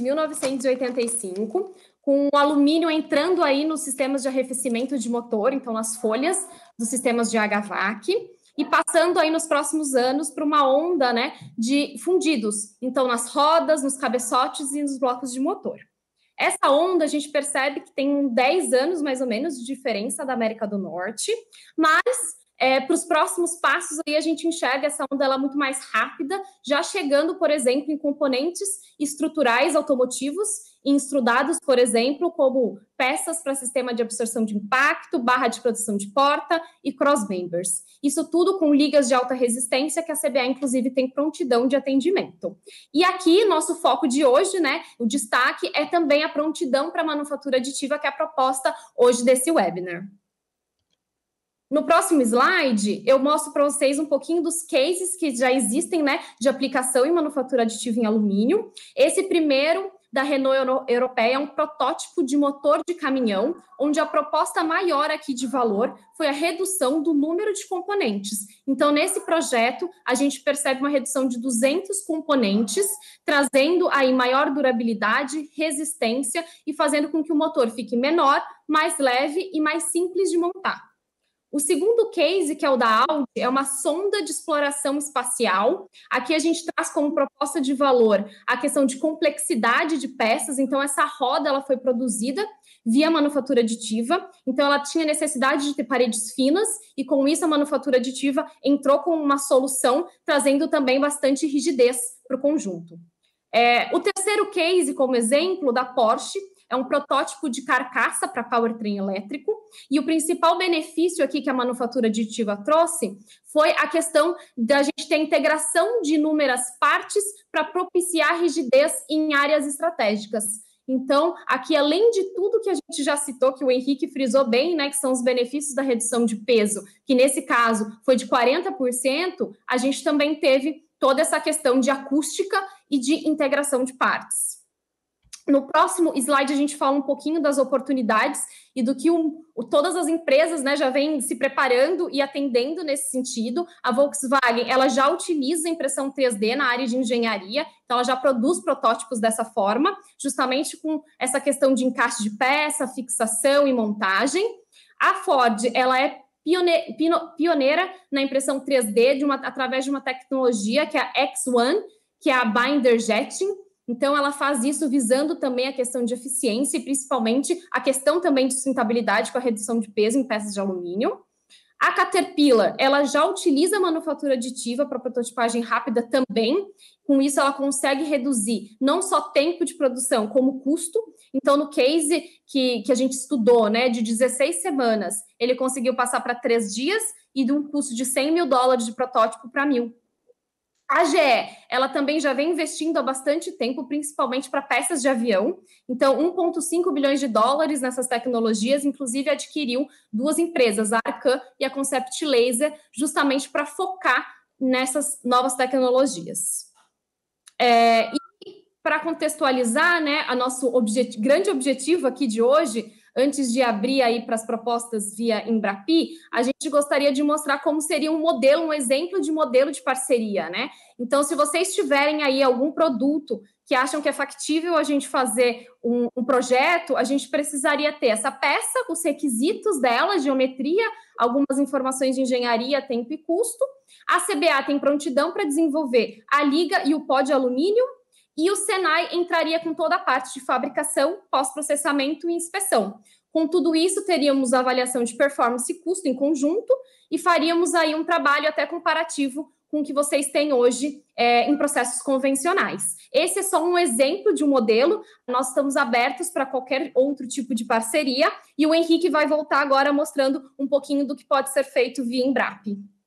1985, com o alumínio entrando aí nos sistemas de arrefecimento de motor, então nas folhas dos sistemas de HVAC, e passando aí nos próximos anos para uma onda, né, de fundidos, então nas rodas, nos cabeçotes e nos blocos de motor. Essa onda a gente percebe que tem 10 anos, mais ou menos, de diferença da América do Norte, mas para os próximos passos, aí a gente enxerga essa onda ela muito mais rápida, já chegando, por exemplo, em componentes estruturais automotivos, em estrudados, por exemplo, como peças para sistema de absorção de impacto, barra de produção de porta e crossmembers. Isso tudo com ligas de alta resistência que a CBA, inclusive, tem prontidão de atendimento. E aqui, nosso foco de hoje, né, o destaque é também a prontidão para a manufatura aditiva, que é a proposta hoje desse webinar. No próximo slide, eu mostro para vocês um pouquinho dos cases que já existem, né, de aplicação em manufatura aditiva em alumínio. Esse primeiro, da Renault Europeia, é um protótipo de motor de caminhão, onde a proposta maior aqui de valor foi a redução do número de componentes. Então, nesse projeto, a gente percebe uma redução de 200 componentes, trazendo aí maior durabilidade, resistência e fazendo com que o motor fique menor, mais leve e mais simples de montar. O segundo case, que é o da Audi, é uma sonda de exploração espacial. Aqui a gente traz como proposta de valor a questão de complexidade de peças. Então, essa roda ela foi produzida via manufatura aditiva. Então, ela tinha necessidade de ter paredes finas e, com isso, a manufatura aditiva entrou com uma solução, trazendo também bastante rigidez para o conjunto. O terceiro case, como exemplo, da Porsche, é um protótipo de carcaça para powertrain elétrico, e o principal benefício aqui que a manufatura aditiva trouxe foi a questão da gente ter integração de inúmeras partes para propiciar rigidez em áreas estratégicas. Então, aqui, além de tudo que a gente já citou, que o Henrique frisou bem, né, que são os benefícios da redução de peso, que nesse caso foi de 40%, a gente também teve toda essa questão de acústica e de integração de partes. No próximo slide, a gente fala um pouquinho das oportunidades e do que todas as empresas, né, já vêm se preparando e atendendo nesse sentido. A Volkswagen, ela já utiliza impressão 3D na área de engenharia, então ela já produz protótipos dessa forma, justamente com essa questão de encaixe de peça, fixação e montagem. A Ford, ela é pioneira na impressão 3D através de uma tecnologia que é a X1, que é a Binder Jetting. Então, ela faz isso visando também a questão de eficiência e, principalmente, a questão também de sustentabilidade com a redução de peso em peças de alumínio. A Caterpillar, ela já utiliza a manufatura aditiva para prototipagem rápida também. Com isso, ela consegue reduzir não só tempo de produção, como custo. Então, no case que a gente estudou, né, de 16 semanas, ele conseguiu passar para 3 dias e de um custo de $100 mil de protótipo para 1.000. A GE, ela também já vem investindo há bastante tempo, principalmente para peças de avião. Então, $1,5 bilhões nessas tecnologias, inclusive adquiriu 2 empresas, a Arcan e a Concept Laser, justamente para focar nessas novas tecnologias. E para contextualizar, né, a nosso grande objetivo aqui de hoje, antes de abrir aí para as propostas via Embrapi, a gente gostaria de mostrar como seria um exemplo de modelo de parceria, né? Então, se vocês tiverem aí algum produto que acham que é factível a gente fazer um projeto, a gente precisaria ter essa peça, os requisitos dela, geometria, algumas informações de engenharia, tempo e custo. A CBA tem prontidão para desenvolver a liga e o pó de alumínio, e o Senai entraria com toda a parte de fabricação, pós-processamento e inspeção. Com tudo isso, teríamos a avaliação de performance e custo em conjunto e faríamos aí um trabalho até comparativo com o que vocês têm hoje em processos convencionais. Esse é só um exemplo de um modelo, nós estamos abertos para qualquer outro tipo de parceria, e o Henrique vai voltar agora mostrando um pouquinho do que pode ser feito via Embrap.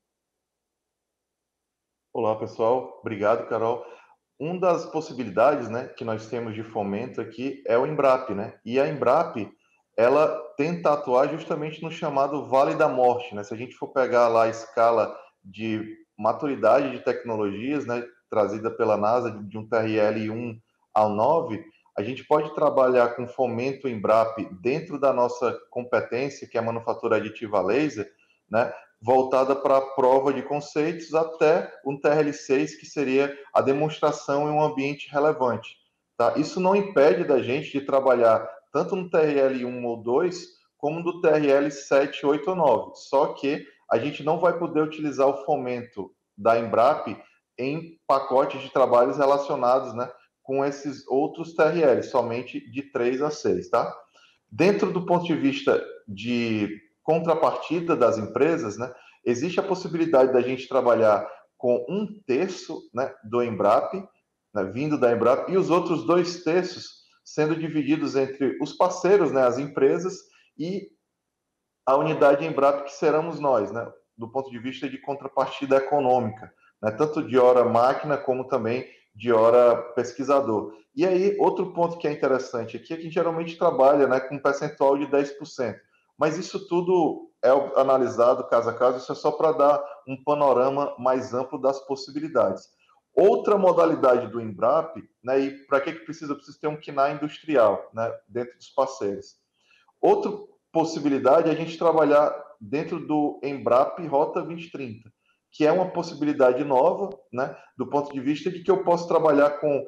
Olá, pessoal. Obrigado, Carol. Uma das possibilidades, né, que nós temos de fomento aqui é o Embrap, né? E a Embrap, ela tenta atuar justamente no chamado Vale da Morte, né? Se a gente for pegar lá a escala de maturidade de tecnologias, né, trazida pela NASA de um TRL 1 ao 9, a gente pode trabalhar com fomento Embrap dentro da nossa competência, que é a manufatura aditiva laser, né, voltada para a prova de conceitos até um TRL6, que seria a demonstração em um ambiente relevante. Tá? Isso não impede da gente de trabalhar tanto no TRL 1 ou 2, como no TRL 7, 8 ou 9. Só que a gente não vai poder utilizar o fomento da Embrap em pacotes de trabalhos relacionados, né, com esses outros TRLs, somente de 3 a 6. Tá? Dentro do ponto de vista de contrapartida das empresas, né, existe a possibilidade da gente trabalhar com 1/3, né, do Embrap, né, vindo da Embrap, e os outros 2/3 sendo divididos entre os parceiros, né, as empresas, e a unidade Embrap, que seremos nós, né, do ponto de vista de contrapartida econômica, né, tanto de hora máquina como também de hora pesquisador. E aí, outro ponto que é interessante aqui é que a gente geralmente trabalha, né, com um percentual de 10%. Mas isso tudo é analisado caso a caso, isso é só para dar um panorama mais amplo das possibilidades. Outra modalidade do Embrap, né, e para que precisa? Precisa ter um KNAI industrial, né, dentro dos parceiros. Outra possibilidade é a gente trabalhar dentro do Embrap Rota 2030, que é uma possibilidade nova, né, do ponto de vista de que eu posso trabalhar com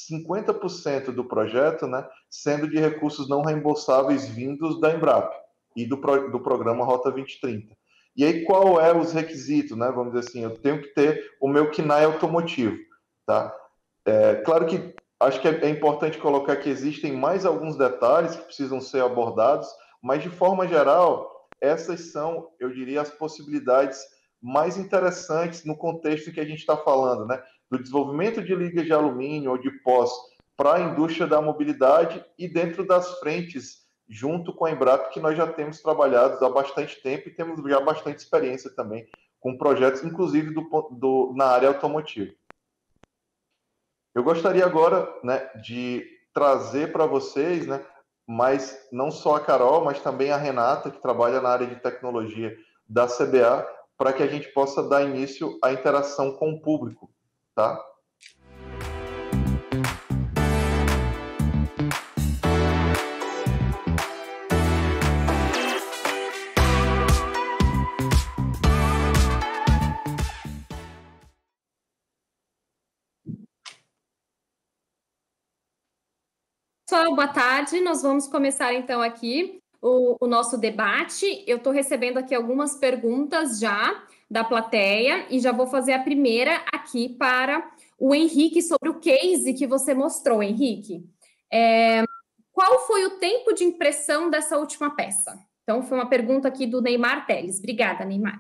50% do projeto, né, sendo de recursos não reembolsáveis vindos da Embrap e do programa Rota 2030. E aí, qual é os requisitos, né? Vamos dizer assim, eu tenho que ter o meu KNAI automotivo, tá? Claro que acho que é importante colocar que existem mais alguns detalhes que precisam ser abordados, mas, de forma geral, essas são, eu diria, as possibilidades mais interessantes no contexto que a gente está falando, né? Do desenvolvimento de ligas de alumínio ou de pós para a indústria da mobilidade e dentro das frentes junto com a Embrap, que nós já temos trabalhado há bastante tempo e temos já bastante experiência também com projetos, inclusive na área automotiva. Eu gostaria agora, né, de trazer para vocês, né, mas não só a Carol, mas também a Renata, que trabalha na área de tecnologia da CBA, para que a gente possa dar início à interação com o público, tá? Pessoal, boa tarde. Nós vamos começar então aqui o nosso debate. Eu estou recebendo aqui algumas perguntas já da plateia e já vou fazer a primeira aqui para o Henrique sobre o case que você mostrou, Henrique. Qual foi o tempo de impressão dessa última peça? Então, foi uma pergunta aqui do Neymar Teles. Obrigada, Neymar.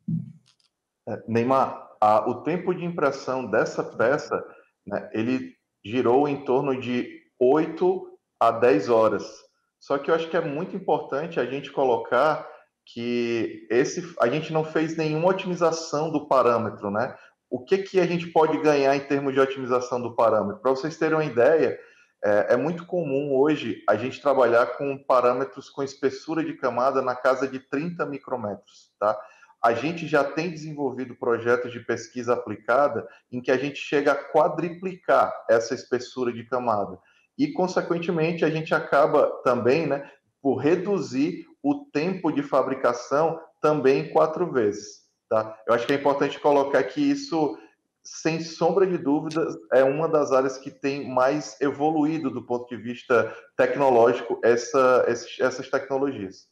Neymar, o tempo de impressão dessa peça, né, ele girou em torno de 8 a 10 horas. Só que eu acho que é muito importante a gente colocar que a gente não fez nenhuma otimização do parâmetro, né? O que a gente pode ganhar em termos de otimização do parâmetro? Para vocês terem uma ideia, é muito comum hoje a gente trabalhar com parâmetros com espessura de camada na casa de 30 micrômetros, tá? A gente já tem desenvolvido projetos de pesquisa aplicada em que a gente chega a quadriplicar essa espessura de camada. E, consequentemente, a gente acaba também, né, por reduzir o tempo de fabricação também 4 vezes. Tá? Eu acho que é importante colocar que isso sem sombra de dúvidas, é uma das áreas que tem mais evoluído do ponto de vista tecnológico essas tecnologias.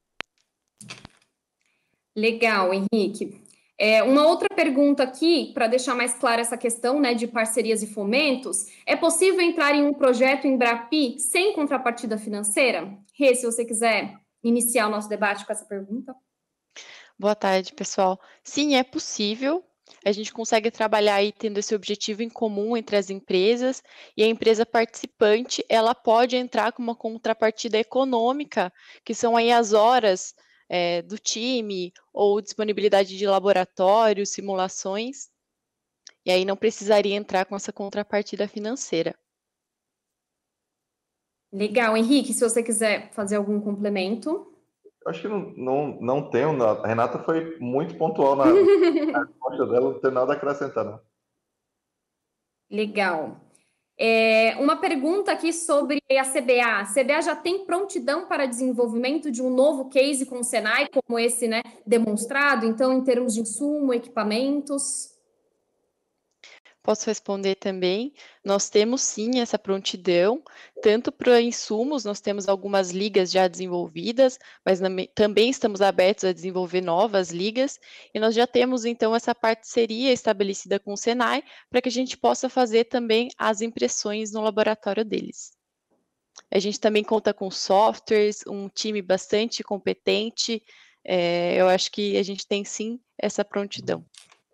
Legal, Henrique. Uma outra pergunta aqui, para deixar mais clara essa questão, né, de parcerias e fomentos, é possível entrar em um projeto Embrapi sem contrapartida financeira? Rê, se você quiser iniciar o nosso debate com essa pergunta. Boa tarde, pessoal. Sim, é possível. A gente consegue trabalhar aí tendo esse objetivo em comum entre as empresas, e a empresa participante, ela pode entrar com uma contrapartida econômica, que são aí as horas do time, ou disponibilidade de laboratórios, simulações, e aí não precisaria entrar com essa contrapartida financeira. Legal, Henrique, se você quiser fazer algum complemento. Acho que não tenho nada. A Renata foi muito pontual na resposta dela, não tem nada a acrescentar, não. Legal. Uma pergunta aqui sobre a CBA. A CBA já tem prontidão para desenvolvimento de um novo case com o Senai, como esse, né, demonstrado? Então, em termos de insumo, equipamentos? Posso responder também. Nós temos sim essa prontidão, tanto para insumos, nós temos algumas ligas já desenvolvidas, mas também estamos abertos a desenvolver novas ligas, e nós já temos então essa parceria estabelecida com o Senai, para que a gente possa fazer também as impressões no laboratório deles. A gente também conta com softwares, um time bastante competente, eu acho que a gente tem sim essa prontidão.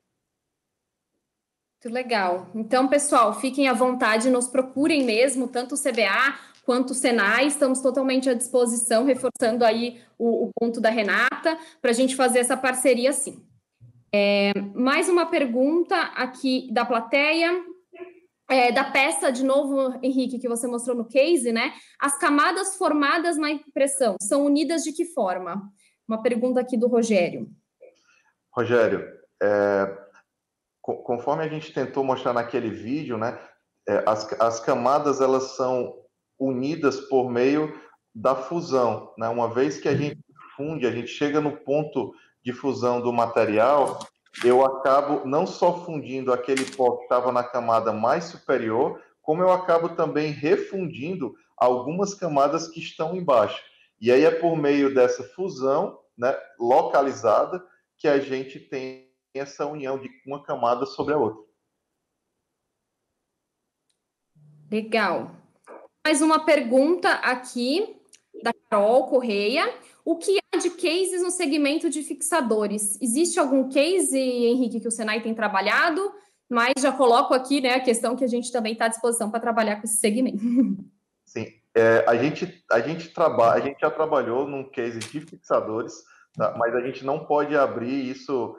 Muito legal. Então, pessoal, fiquem à vontade, nos procurem mesmo, tanto o CBA quanto o Senai, estamos totalmente à disposição, reforçando aí o ponto da Renata, para a gente fazer essa parceria sim. Mais uma pergunta aqui da plateia, da peça, de novo, Henrique, que você mostrou no case, né? As camadas formadas na impressão são unidas de que forma? Uma pergunta aqui do Rogério. Rogério, conforme a gente tentou mostrar naquele vídeo, né, as camadas elas são unidas por meio da fusão, né? Uma vez que a gente funde, a gente chega no ponto de fusão do material, eu acabo não só fundindo aquele pó que estava na camada mais superior, como eu acabo também refundindo algumas camadas que estão embaixo. E aí é por meio dessa fusão, né, localizada, que a gente tem essa união de uma camada sobre a outra. Legal. Mais uma pergunta aqui da Carol Correia. O que há de cases no segmento de fixadores? Existe algum case, Henrique, que o Senai tem trabalhado? Mas já coloco aqui, né, a questão que a gente também está à disposição para trabalhar com esse segmento. Sim, a gente já trabalhou num case de fixadores, tá? Mas a gente não pode abrir isso,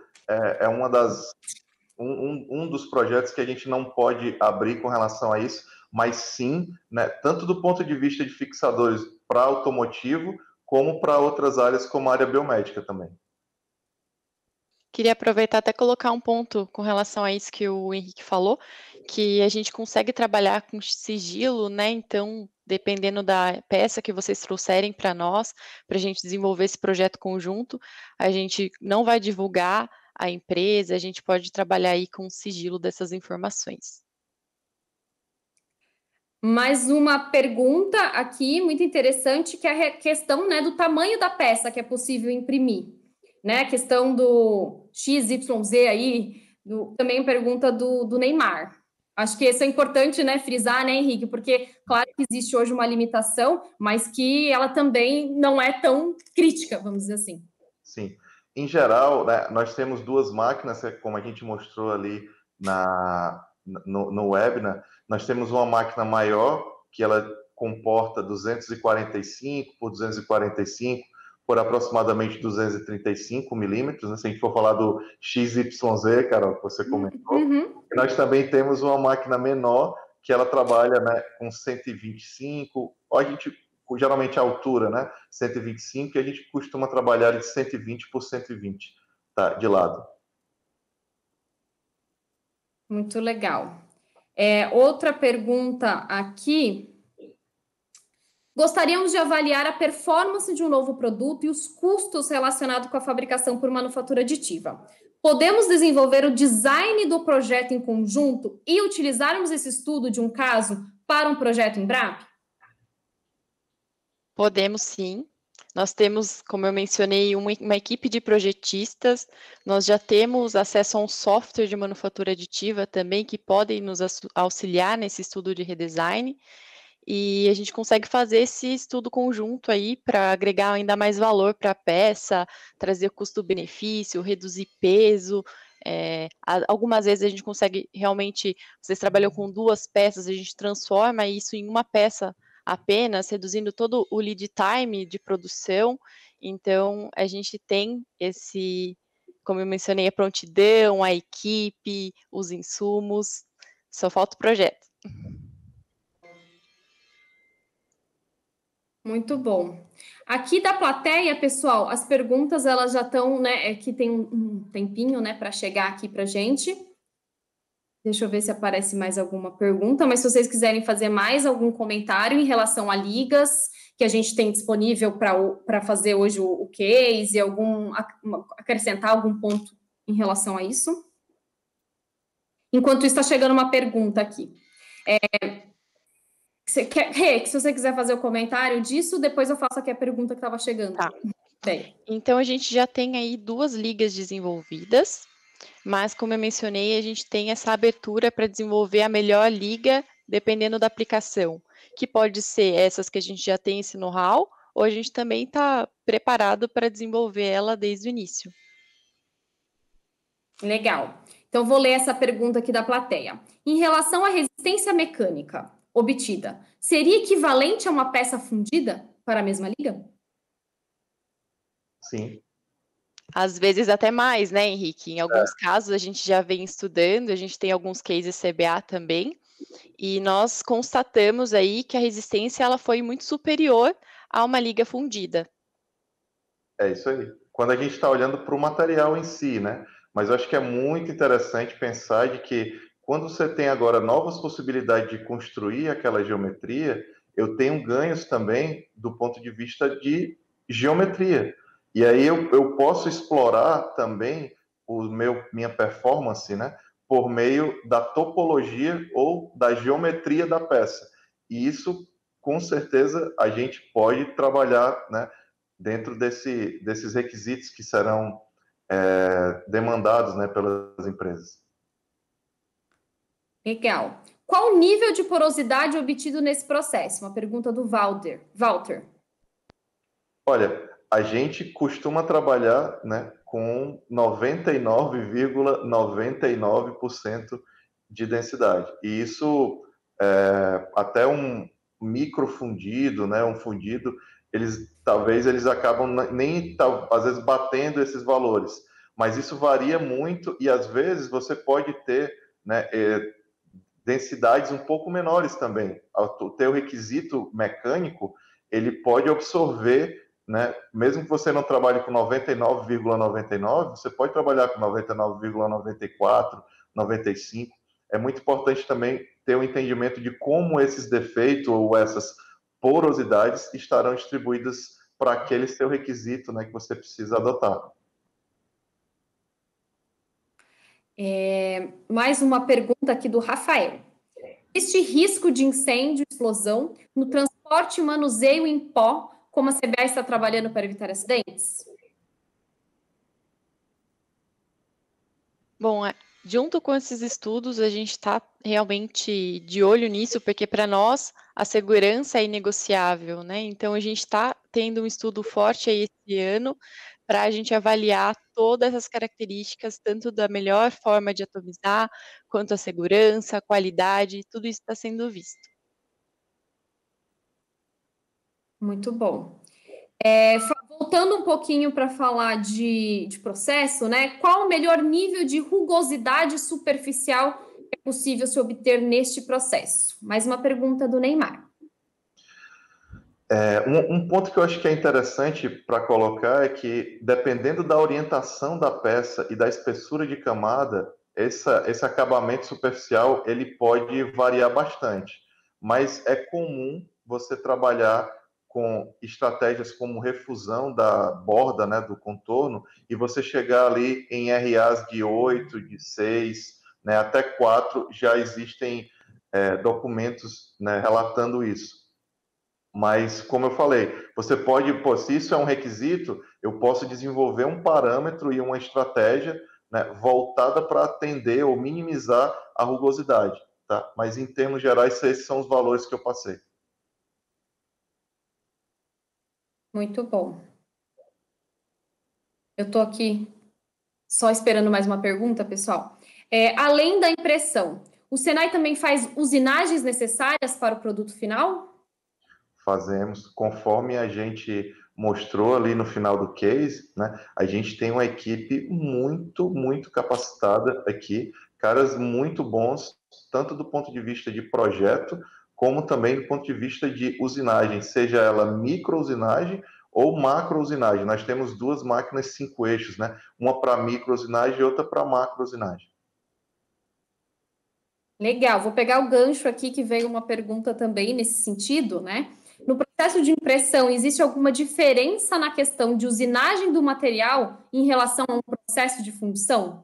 um dos projetos que a gente não pode abrir com relação a isso, mas sim, né, tanto do ponto de vista de fixadores para automotivo, como para outras áreas, como a área biomédica também. Queria aproveitar até colocar um ponto com relação a isso que o Henrique falou, que a gente consegue trabalhar com sigilo, né? Então, dependendo da peça que vocês trouxerem para nós, para a gente desenvolver esse projeto conjunto, a gente não vai divulgar a empresa, a gente pode trabalhar aí com o sigilo dessas informações. Mais uma pergunta aqui, muito interessante, que é a questão, né, do tamanho da peça que é possível imprimir, né? A questão do XYZ aí, também pergunta do Neymar. Acho que isso é importante, né, frisar, né, Henrique? Porque, claro que existe hoje uma limitação, mas que ela também não é tão crítica, vamos dizer assim. Sim. Em geral, né, nós temos duas máquinas, como a gente mostrou ali no webinar. Nós temos uma máquina maior, que ela comporta 245 por 245 por aproximadamente 235 milímetros, né? Se a gente for falar do XYZ, Carol, que você comentou. Uhum. Nós também temos uma máquina menor, que ela trabalha, né, com 125, a gente, geralmente a altura, né, 125, e a gente costuma trabalhar de 120 por 120, tá, de lado. Muito legal. Outra pergunta aqui. Gostaríamos de avaliar a performance de um novo produto e os custos relacionados com a fabricação por manufatura aditiva. podemos desenvolver o design do projeto em conjunto e utilizarmos esse estudo de um caso para um projeto Embrapa? Podemos sim. Nós temos, como eu mencionei, uma equipe de projetistas, nós já temos acesso a um software de manufatura aditiva também, que podem nos auxiliar nesse estudo de redesign, e a gente consegue fazer esse estudo conjunto aí para agregar ainda mais valor para a peça, trazer custo-benefício, reduzir peso. Algumas vezes a gente consegue realmente, vocês trabalham com 2 peças, a gente transforma isso em uma peça apenas, reduzindo todo o lead time de produção. Então, a gente tem esse, como eu mencionei, a prontidão, a equipe, os insumos, só falta o projeto. Muito bom. Aqui da plateia, pessoal, as perguntas elas já estão, né? Aqui tem um tempinho, né, para chegar aqui para gente. Deixa eu ver se aparece mais alguma pergunta, mas se vocês quiserem fazer mais algum comentário em relação a ligas que a gente tem disponível para fazer hoje o case, acrescentar algum ponto em relação a isso. Enquanto isso, está chegando uma pergunta aqui. Se você quiser fazer o comentário disso, depois eu faço aqui a pergunta que estava chegando. Tá. Bem. Então, a gente já tem aí 2 ligas desenvolvidas, mas, como eu mencionei, a gente tem essa abertura para desenvolver a melhor liga, dependendo da aplicação, que pode ser essas que a gente já tem esse know-how, ou a gente também está preparado para desenvolver ela desde o início. Legal. Então, vou ler essa pergunta aqui da plateia. Em relação à resistência mecânica obtida, seria equivalente a uma peça fundida para a mesma liga? Sim. Às vezes até mais, né, Henrique? Em alguns casos a gente já vem estudando, a gente tem alguns cases CBA também, e nós constatamos aí que a resistência ela foi muito superior a uma liga fundida. É isso aí. Quando a gente está olhando para o material em si, né? Mas eu acho que é muito interessante pensar de que quando você tem agora novas possibilidades de construir aquela geometria, eu tenho ganhos também do ponto de vista de geometria. E aí eu posso explorar também minha performance, né? Por meio da topologia ou da geometria da peça. E isso, com certeza, a gente pode trabalhar, né? Dentro desses requisitos que serão demandados, né, pelas empresas. Legal. Qual o nível de porosidade obtido nesse processo? Uma pergunta do Walter. Olha, a gente costuma trabalhar, né, com 99,99% de densidade. E isso, até um microfundido, né, um fundido, talvez eles acabam nem às vezes batendo esses valores, mas isso varia muito e às vezes você pode ter, né, densidades um pouco menores também. O teu requisito mecânico ele pode absorver, né, mesmo que você não trabalhe com 99,99, você pode trabalhar com 99,94, 95. É muito importante também ter um entendimento de como esses defeitos ou essas porosidades estarão distribuídas para aquele seu requisito, né, que você precisa adotar. Mais uma pergunta aqui do Rafael. Existe risco de incêndio, explosão, no transporte e manuseio em pó, como a CBA está trabalhando para evitar acidentes? Bom, junto com esses estudos, a gente está realmente de olho nisso, porque para nós a segurança é inegociável, né? Então a gente está tendo um estudo forte aí esse ano para a gente avaliar todas as características, tanto da melhor forma de atomizar, quanto a segurança, a qualidade, tudo isso está sendo visto. Muito bom. Voltando um pouquinho para falar de processo, né? Qual o melhor nível de rugosidade superficial que é possível se obter neste processo? Mais uma pergunta do Neymar. Um ponto que eu acho que é interessante para colocar é que, dependendo da orientação da peça e da espessura de camada, esse acabamento superficial ele pode variar bastante. Mas é comum você trabalhar com estratégias como refusão da borda, né, do contorno, e você chegar ali em RAs de 8, de 6, né, até 4, já existem documentos, né, relatando isso. Mas, como eu falei, você pode, se isso é um requisito, eu posso desenvolver um parâmetro e uma estratégia, né, voltada para atender ou minimizar a rugosidade, tá? Mas, em termos gerais, esses são os valores que eu passei. Muito bom. Eu estou aqui só esperando mais uma pergunta, pessoal. Além da impressão, o Senai também faz usinagens necessárias para o produto final? Fazemos, conforme a gente mostrou ali no final do case, né? A gente tem uma equipe muito capacitada aqui, caras muito bons, tanto do ponto de vista de projeto, como também do ponto de vista de usinagem, seja ela micro-usinagem ou macro-usinagem. Nós temos 2 máquinas 5 eixos, né? Uma para micro-usinagem e outra para macro-usinagem. Legal, vou pegar o gancho aqui que veio uma pergunta também nesse sentido, né? No processo de impressão, existe alguma diferença na questão de usinagem do material em relação a um processo de fundição?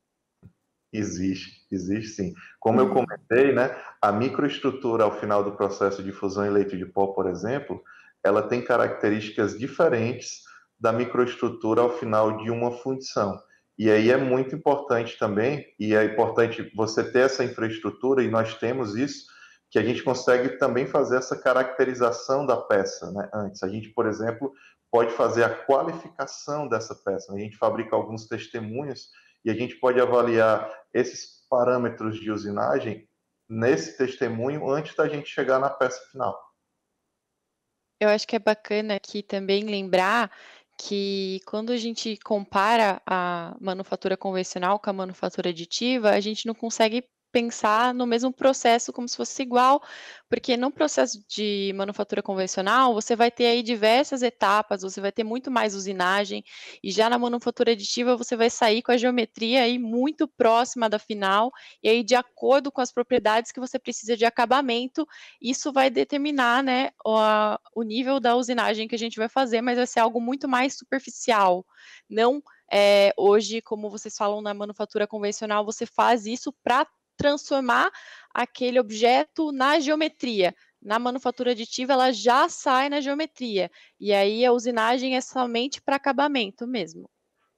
Existe sim. Como eu comentei, né, a microestrutura ao final do processo de fusão em leite de pó, por exemplo, ela tem características diferentes da microestrutura ao final de uma fundição. E aí é muito importante também, e é importante você ter essa infraestrutura, e nós temos isso, que a gente consegue também fazer essa caracterização da peça, né, antes. A gente, por exemplo, pode fazer a qualificação dessa peça. A gente fabrica alguns testemunhos e a gente pode avaliar esses parâmetros de usinagem nesse testemunho antes da gente chegar na peça final. Eu acho que é bacana aqui também lembrar que quando a gente compara a manufatura convencional com a manufatura aditiva, a gente não consegue pensar no mesmo processo como se fosse igual, porque no processo de manufatura convencional, você vai ter aí diversas etapas, você vai ter muito mais usinagem, e já na manufatura aditiva você vai sair com a geometria aí muito próxima da final, e aí de acordo com as propriedades que você precisa de acabamento, isso vai determinar, né, o nível da usinagem que a gente vai fazer, mas vai ser algo muito mais superficial. Não, hoje, como vocês falam na manufatura convencional, você faz isso para transformar aquele objeto na geometria. Na manufatura aditiva, ela já sai na geometria. E aí a usinagem é somente para acabamento mesmo.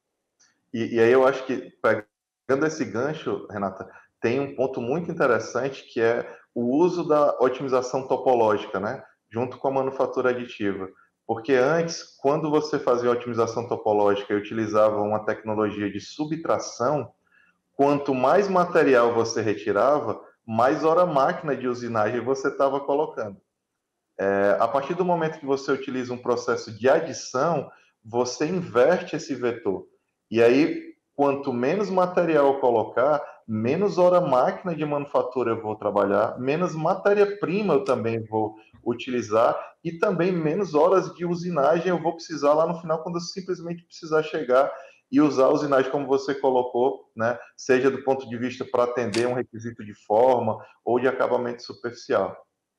E aí eu acho que, pegando esse gancho, Renata, tem um ponto muito interessante que é o uso da otimização topológica, né? Junto com a manufatura aditiva. Porque antes, quando você fazia otimização topológica e utilizava uma tecnologia de subtração, quanto mais material você retirava, mais hora-máquina de usinagem você estava colocando. A partir do momento que você utiliza um processo de adição, você inverte esse vetor. E aí, quanto menos material eu colocar, menos hora-máquina de manufatura eu vou trabalhar, menos matéria-prima eu também vou utilizar e também menos horas de usinagem eu vou precisar lá no final, quando eu simplesmente precisar chegar e usar a usinagem como você colocou, né? Seja do ponto de vista para atender um requisito de forma ou de acabamento superficial.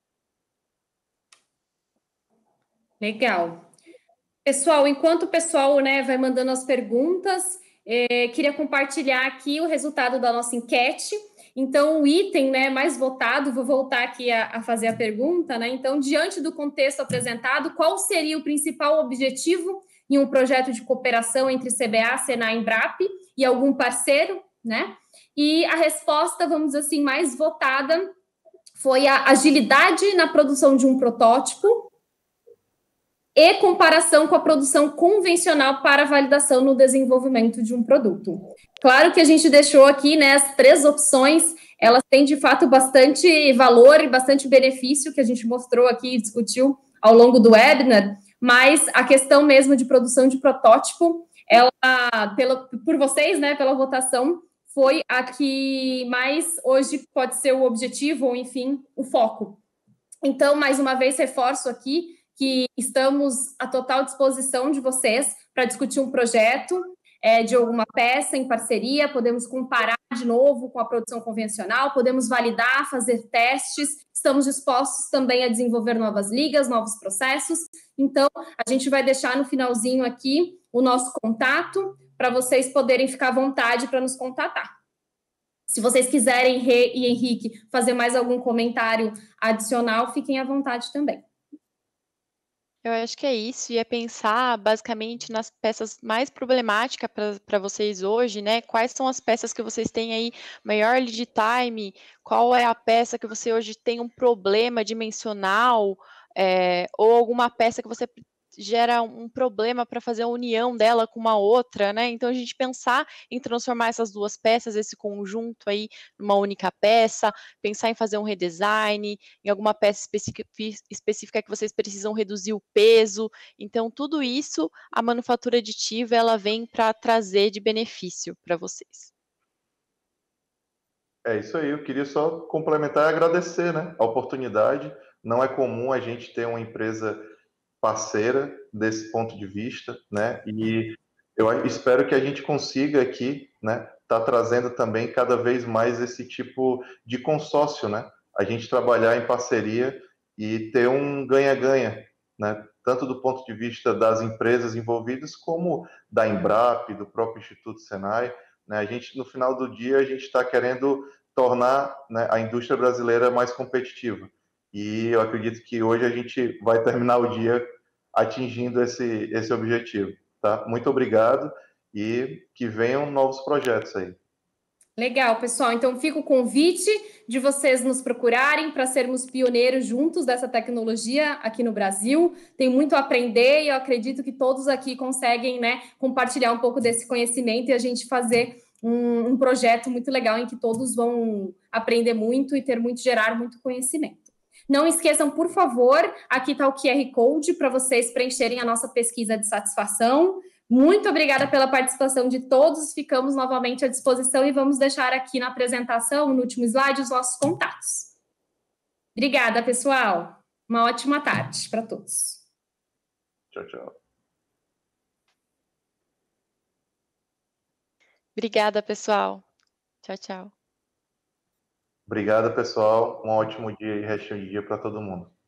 Legal. Pessoal, enquanto o pessoal, né, vai mandando as perguntas, queria compartilhar aqui o resultado da nossa enquete. Então, o item, né, mais votado, vou voltar aqui a fazer a pergunta, né? Então, diante do contexto apresentado, qual seria o principal objetivo em um projeto de cooperação entre CBA, Senai e Embrapa e algum parceiro, né? E a resposta, vamos dizer assim, mais votada foi a agilidade na produção de um protótipo e comparação com a produção convencional para validação no desenvolvimento de um produto. Claro que a gente deixou aqui, né, as 3 opções, elas têm, de fato, bastante valor e bastante benefício que a gente mostrou aqui e discutiu ao longo do webinar, mas a questão mesmo de produção de protótipo, ela, por vocês, né, pela votação, foi a que mais hoje pode ser o objetivo, ou enfim, o foco. Então, mais uma vez, reforço aqui que estamos à total disposição de vocês para discutir um projeto. de alguma peça em parceria, podemos comparar de novo com a produção convencional, podemos validar, fazer testes, estamos dispostos também a desenvolver novas ligas, novos processos. Então, a gente vai deixar no finalzinho aqui o nosso contato para vocês poderem ficar à vontade para nos contatar. Se vocês quiserem, Rê e Henrique, fazer mais algum comentário adicional, fiquem à vontade também. Eu acho que é isso, e é pensar basicamente nas peças mais problemáticas para vocês hoje, né? Quais são as peças que vocês têm aí maior lead time? Qual é a peça que você hoje tem um problema dimensional? Ou alguma peça que você gera um problema para fazer a união dela com uma outra, né? Então a gente pensar em transformar essas duas peças, esse conjunto aí, numa única peça, pensar em fazer um redesign, em alguma peça específica que vocês precisam reduzir o peso. Então tudo isso a manufatura aditiva ela vem para trazer de benefício para vocês. É isso aí, eu queria só complementar e agradecer, né, a oportunidade. Não é comum a gente ter uma empresa parceira desse ponto de vista, né? E eu espero que a gente consiga aqui, né, tá trazendo também cada vez mais esse tipo de consórcio, né? A gente trabalhar em parceria e ter um ganha-ganha, né? Tanto do ponto de vista das empresas envolvidas como da Embrap, do próprio Instituto Senai, né? A gente no final do dia a gente está querendo tornar, né, a indústria brasileira mais competitiva. E eu acredito que hoje a gente vai terminar o dia atingindo esse objetivo. Tá? Muito obrigado e que venham novos projetos aí. Legal, pessoal. Então, fica o convite de vocês nos procurarem para sermos pioneiros juntos dessa tecnologia aqui no Brasil. Tem muito a aprender e eu acredito que todos aqui conseguem, né, compartilhar um pouco desse conhecimento e a gente fazer um projeto muito legal em que todos vão aprender muito e gerar muito conhecimento. Não esqueçam, por favor, aqui está o QR Code para vocês preencherem a nossa pesquisa de satisfação. Muito obrigada pela participação de todos. Ficamos novamente à disposição e vamos deixar aqui na apresentação, no último slide, os nossos contatos. Obrigada, pessoal. Uma ótima tarde para todos. Tchau, tchau. Obrigada, pessoal. Tchau, tchau. Obrigado, pessoal. Um ótimo dia e resto de dia para todo mundo.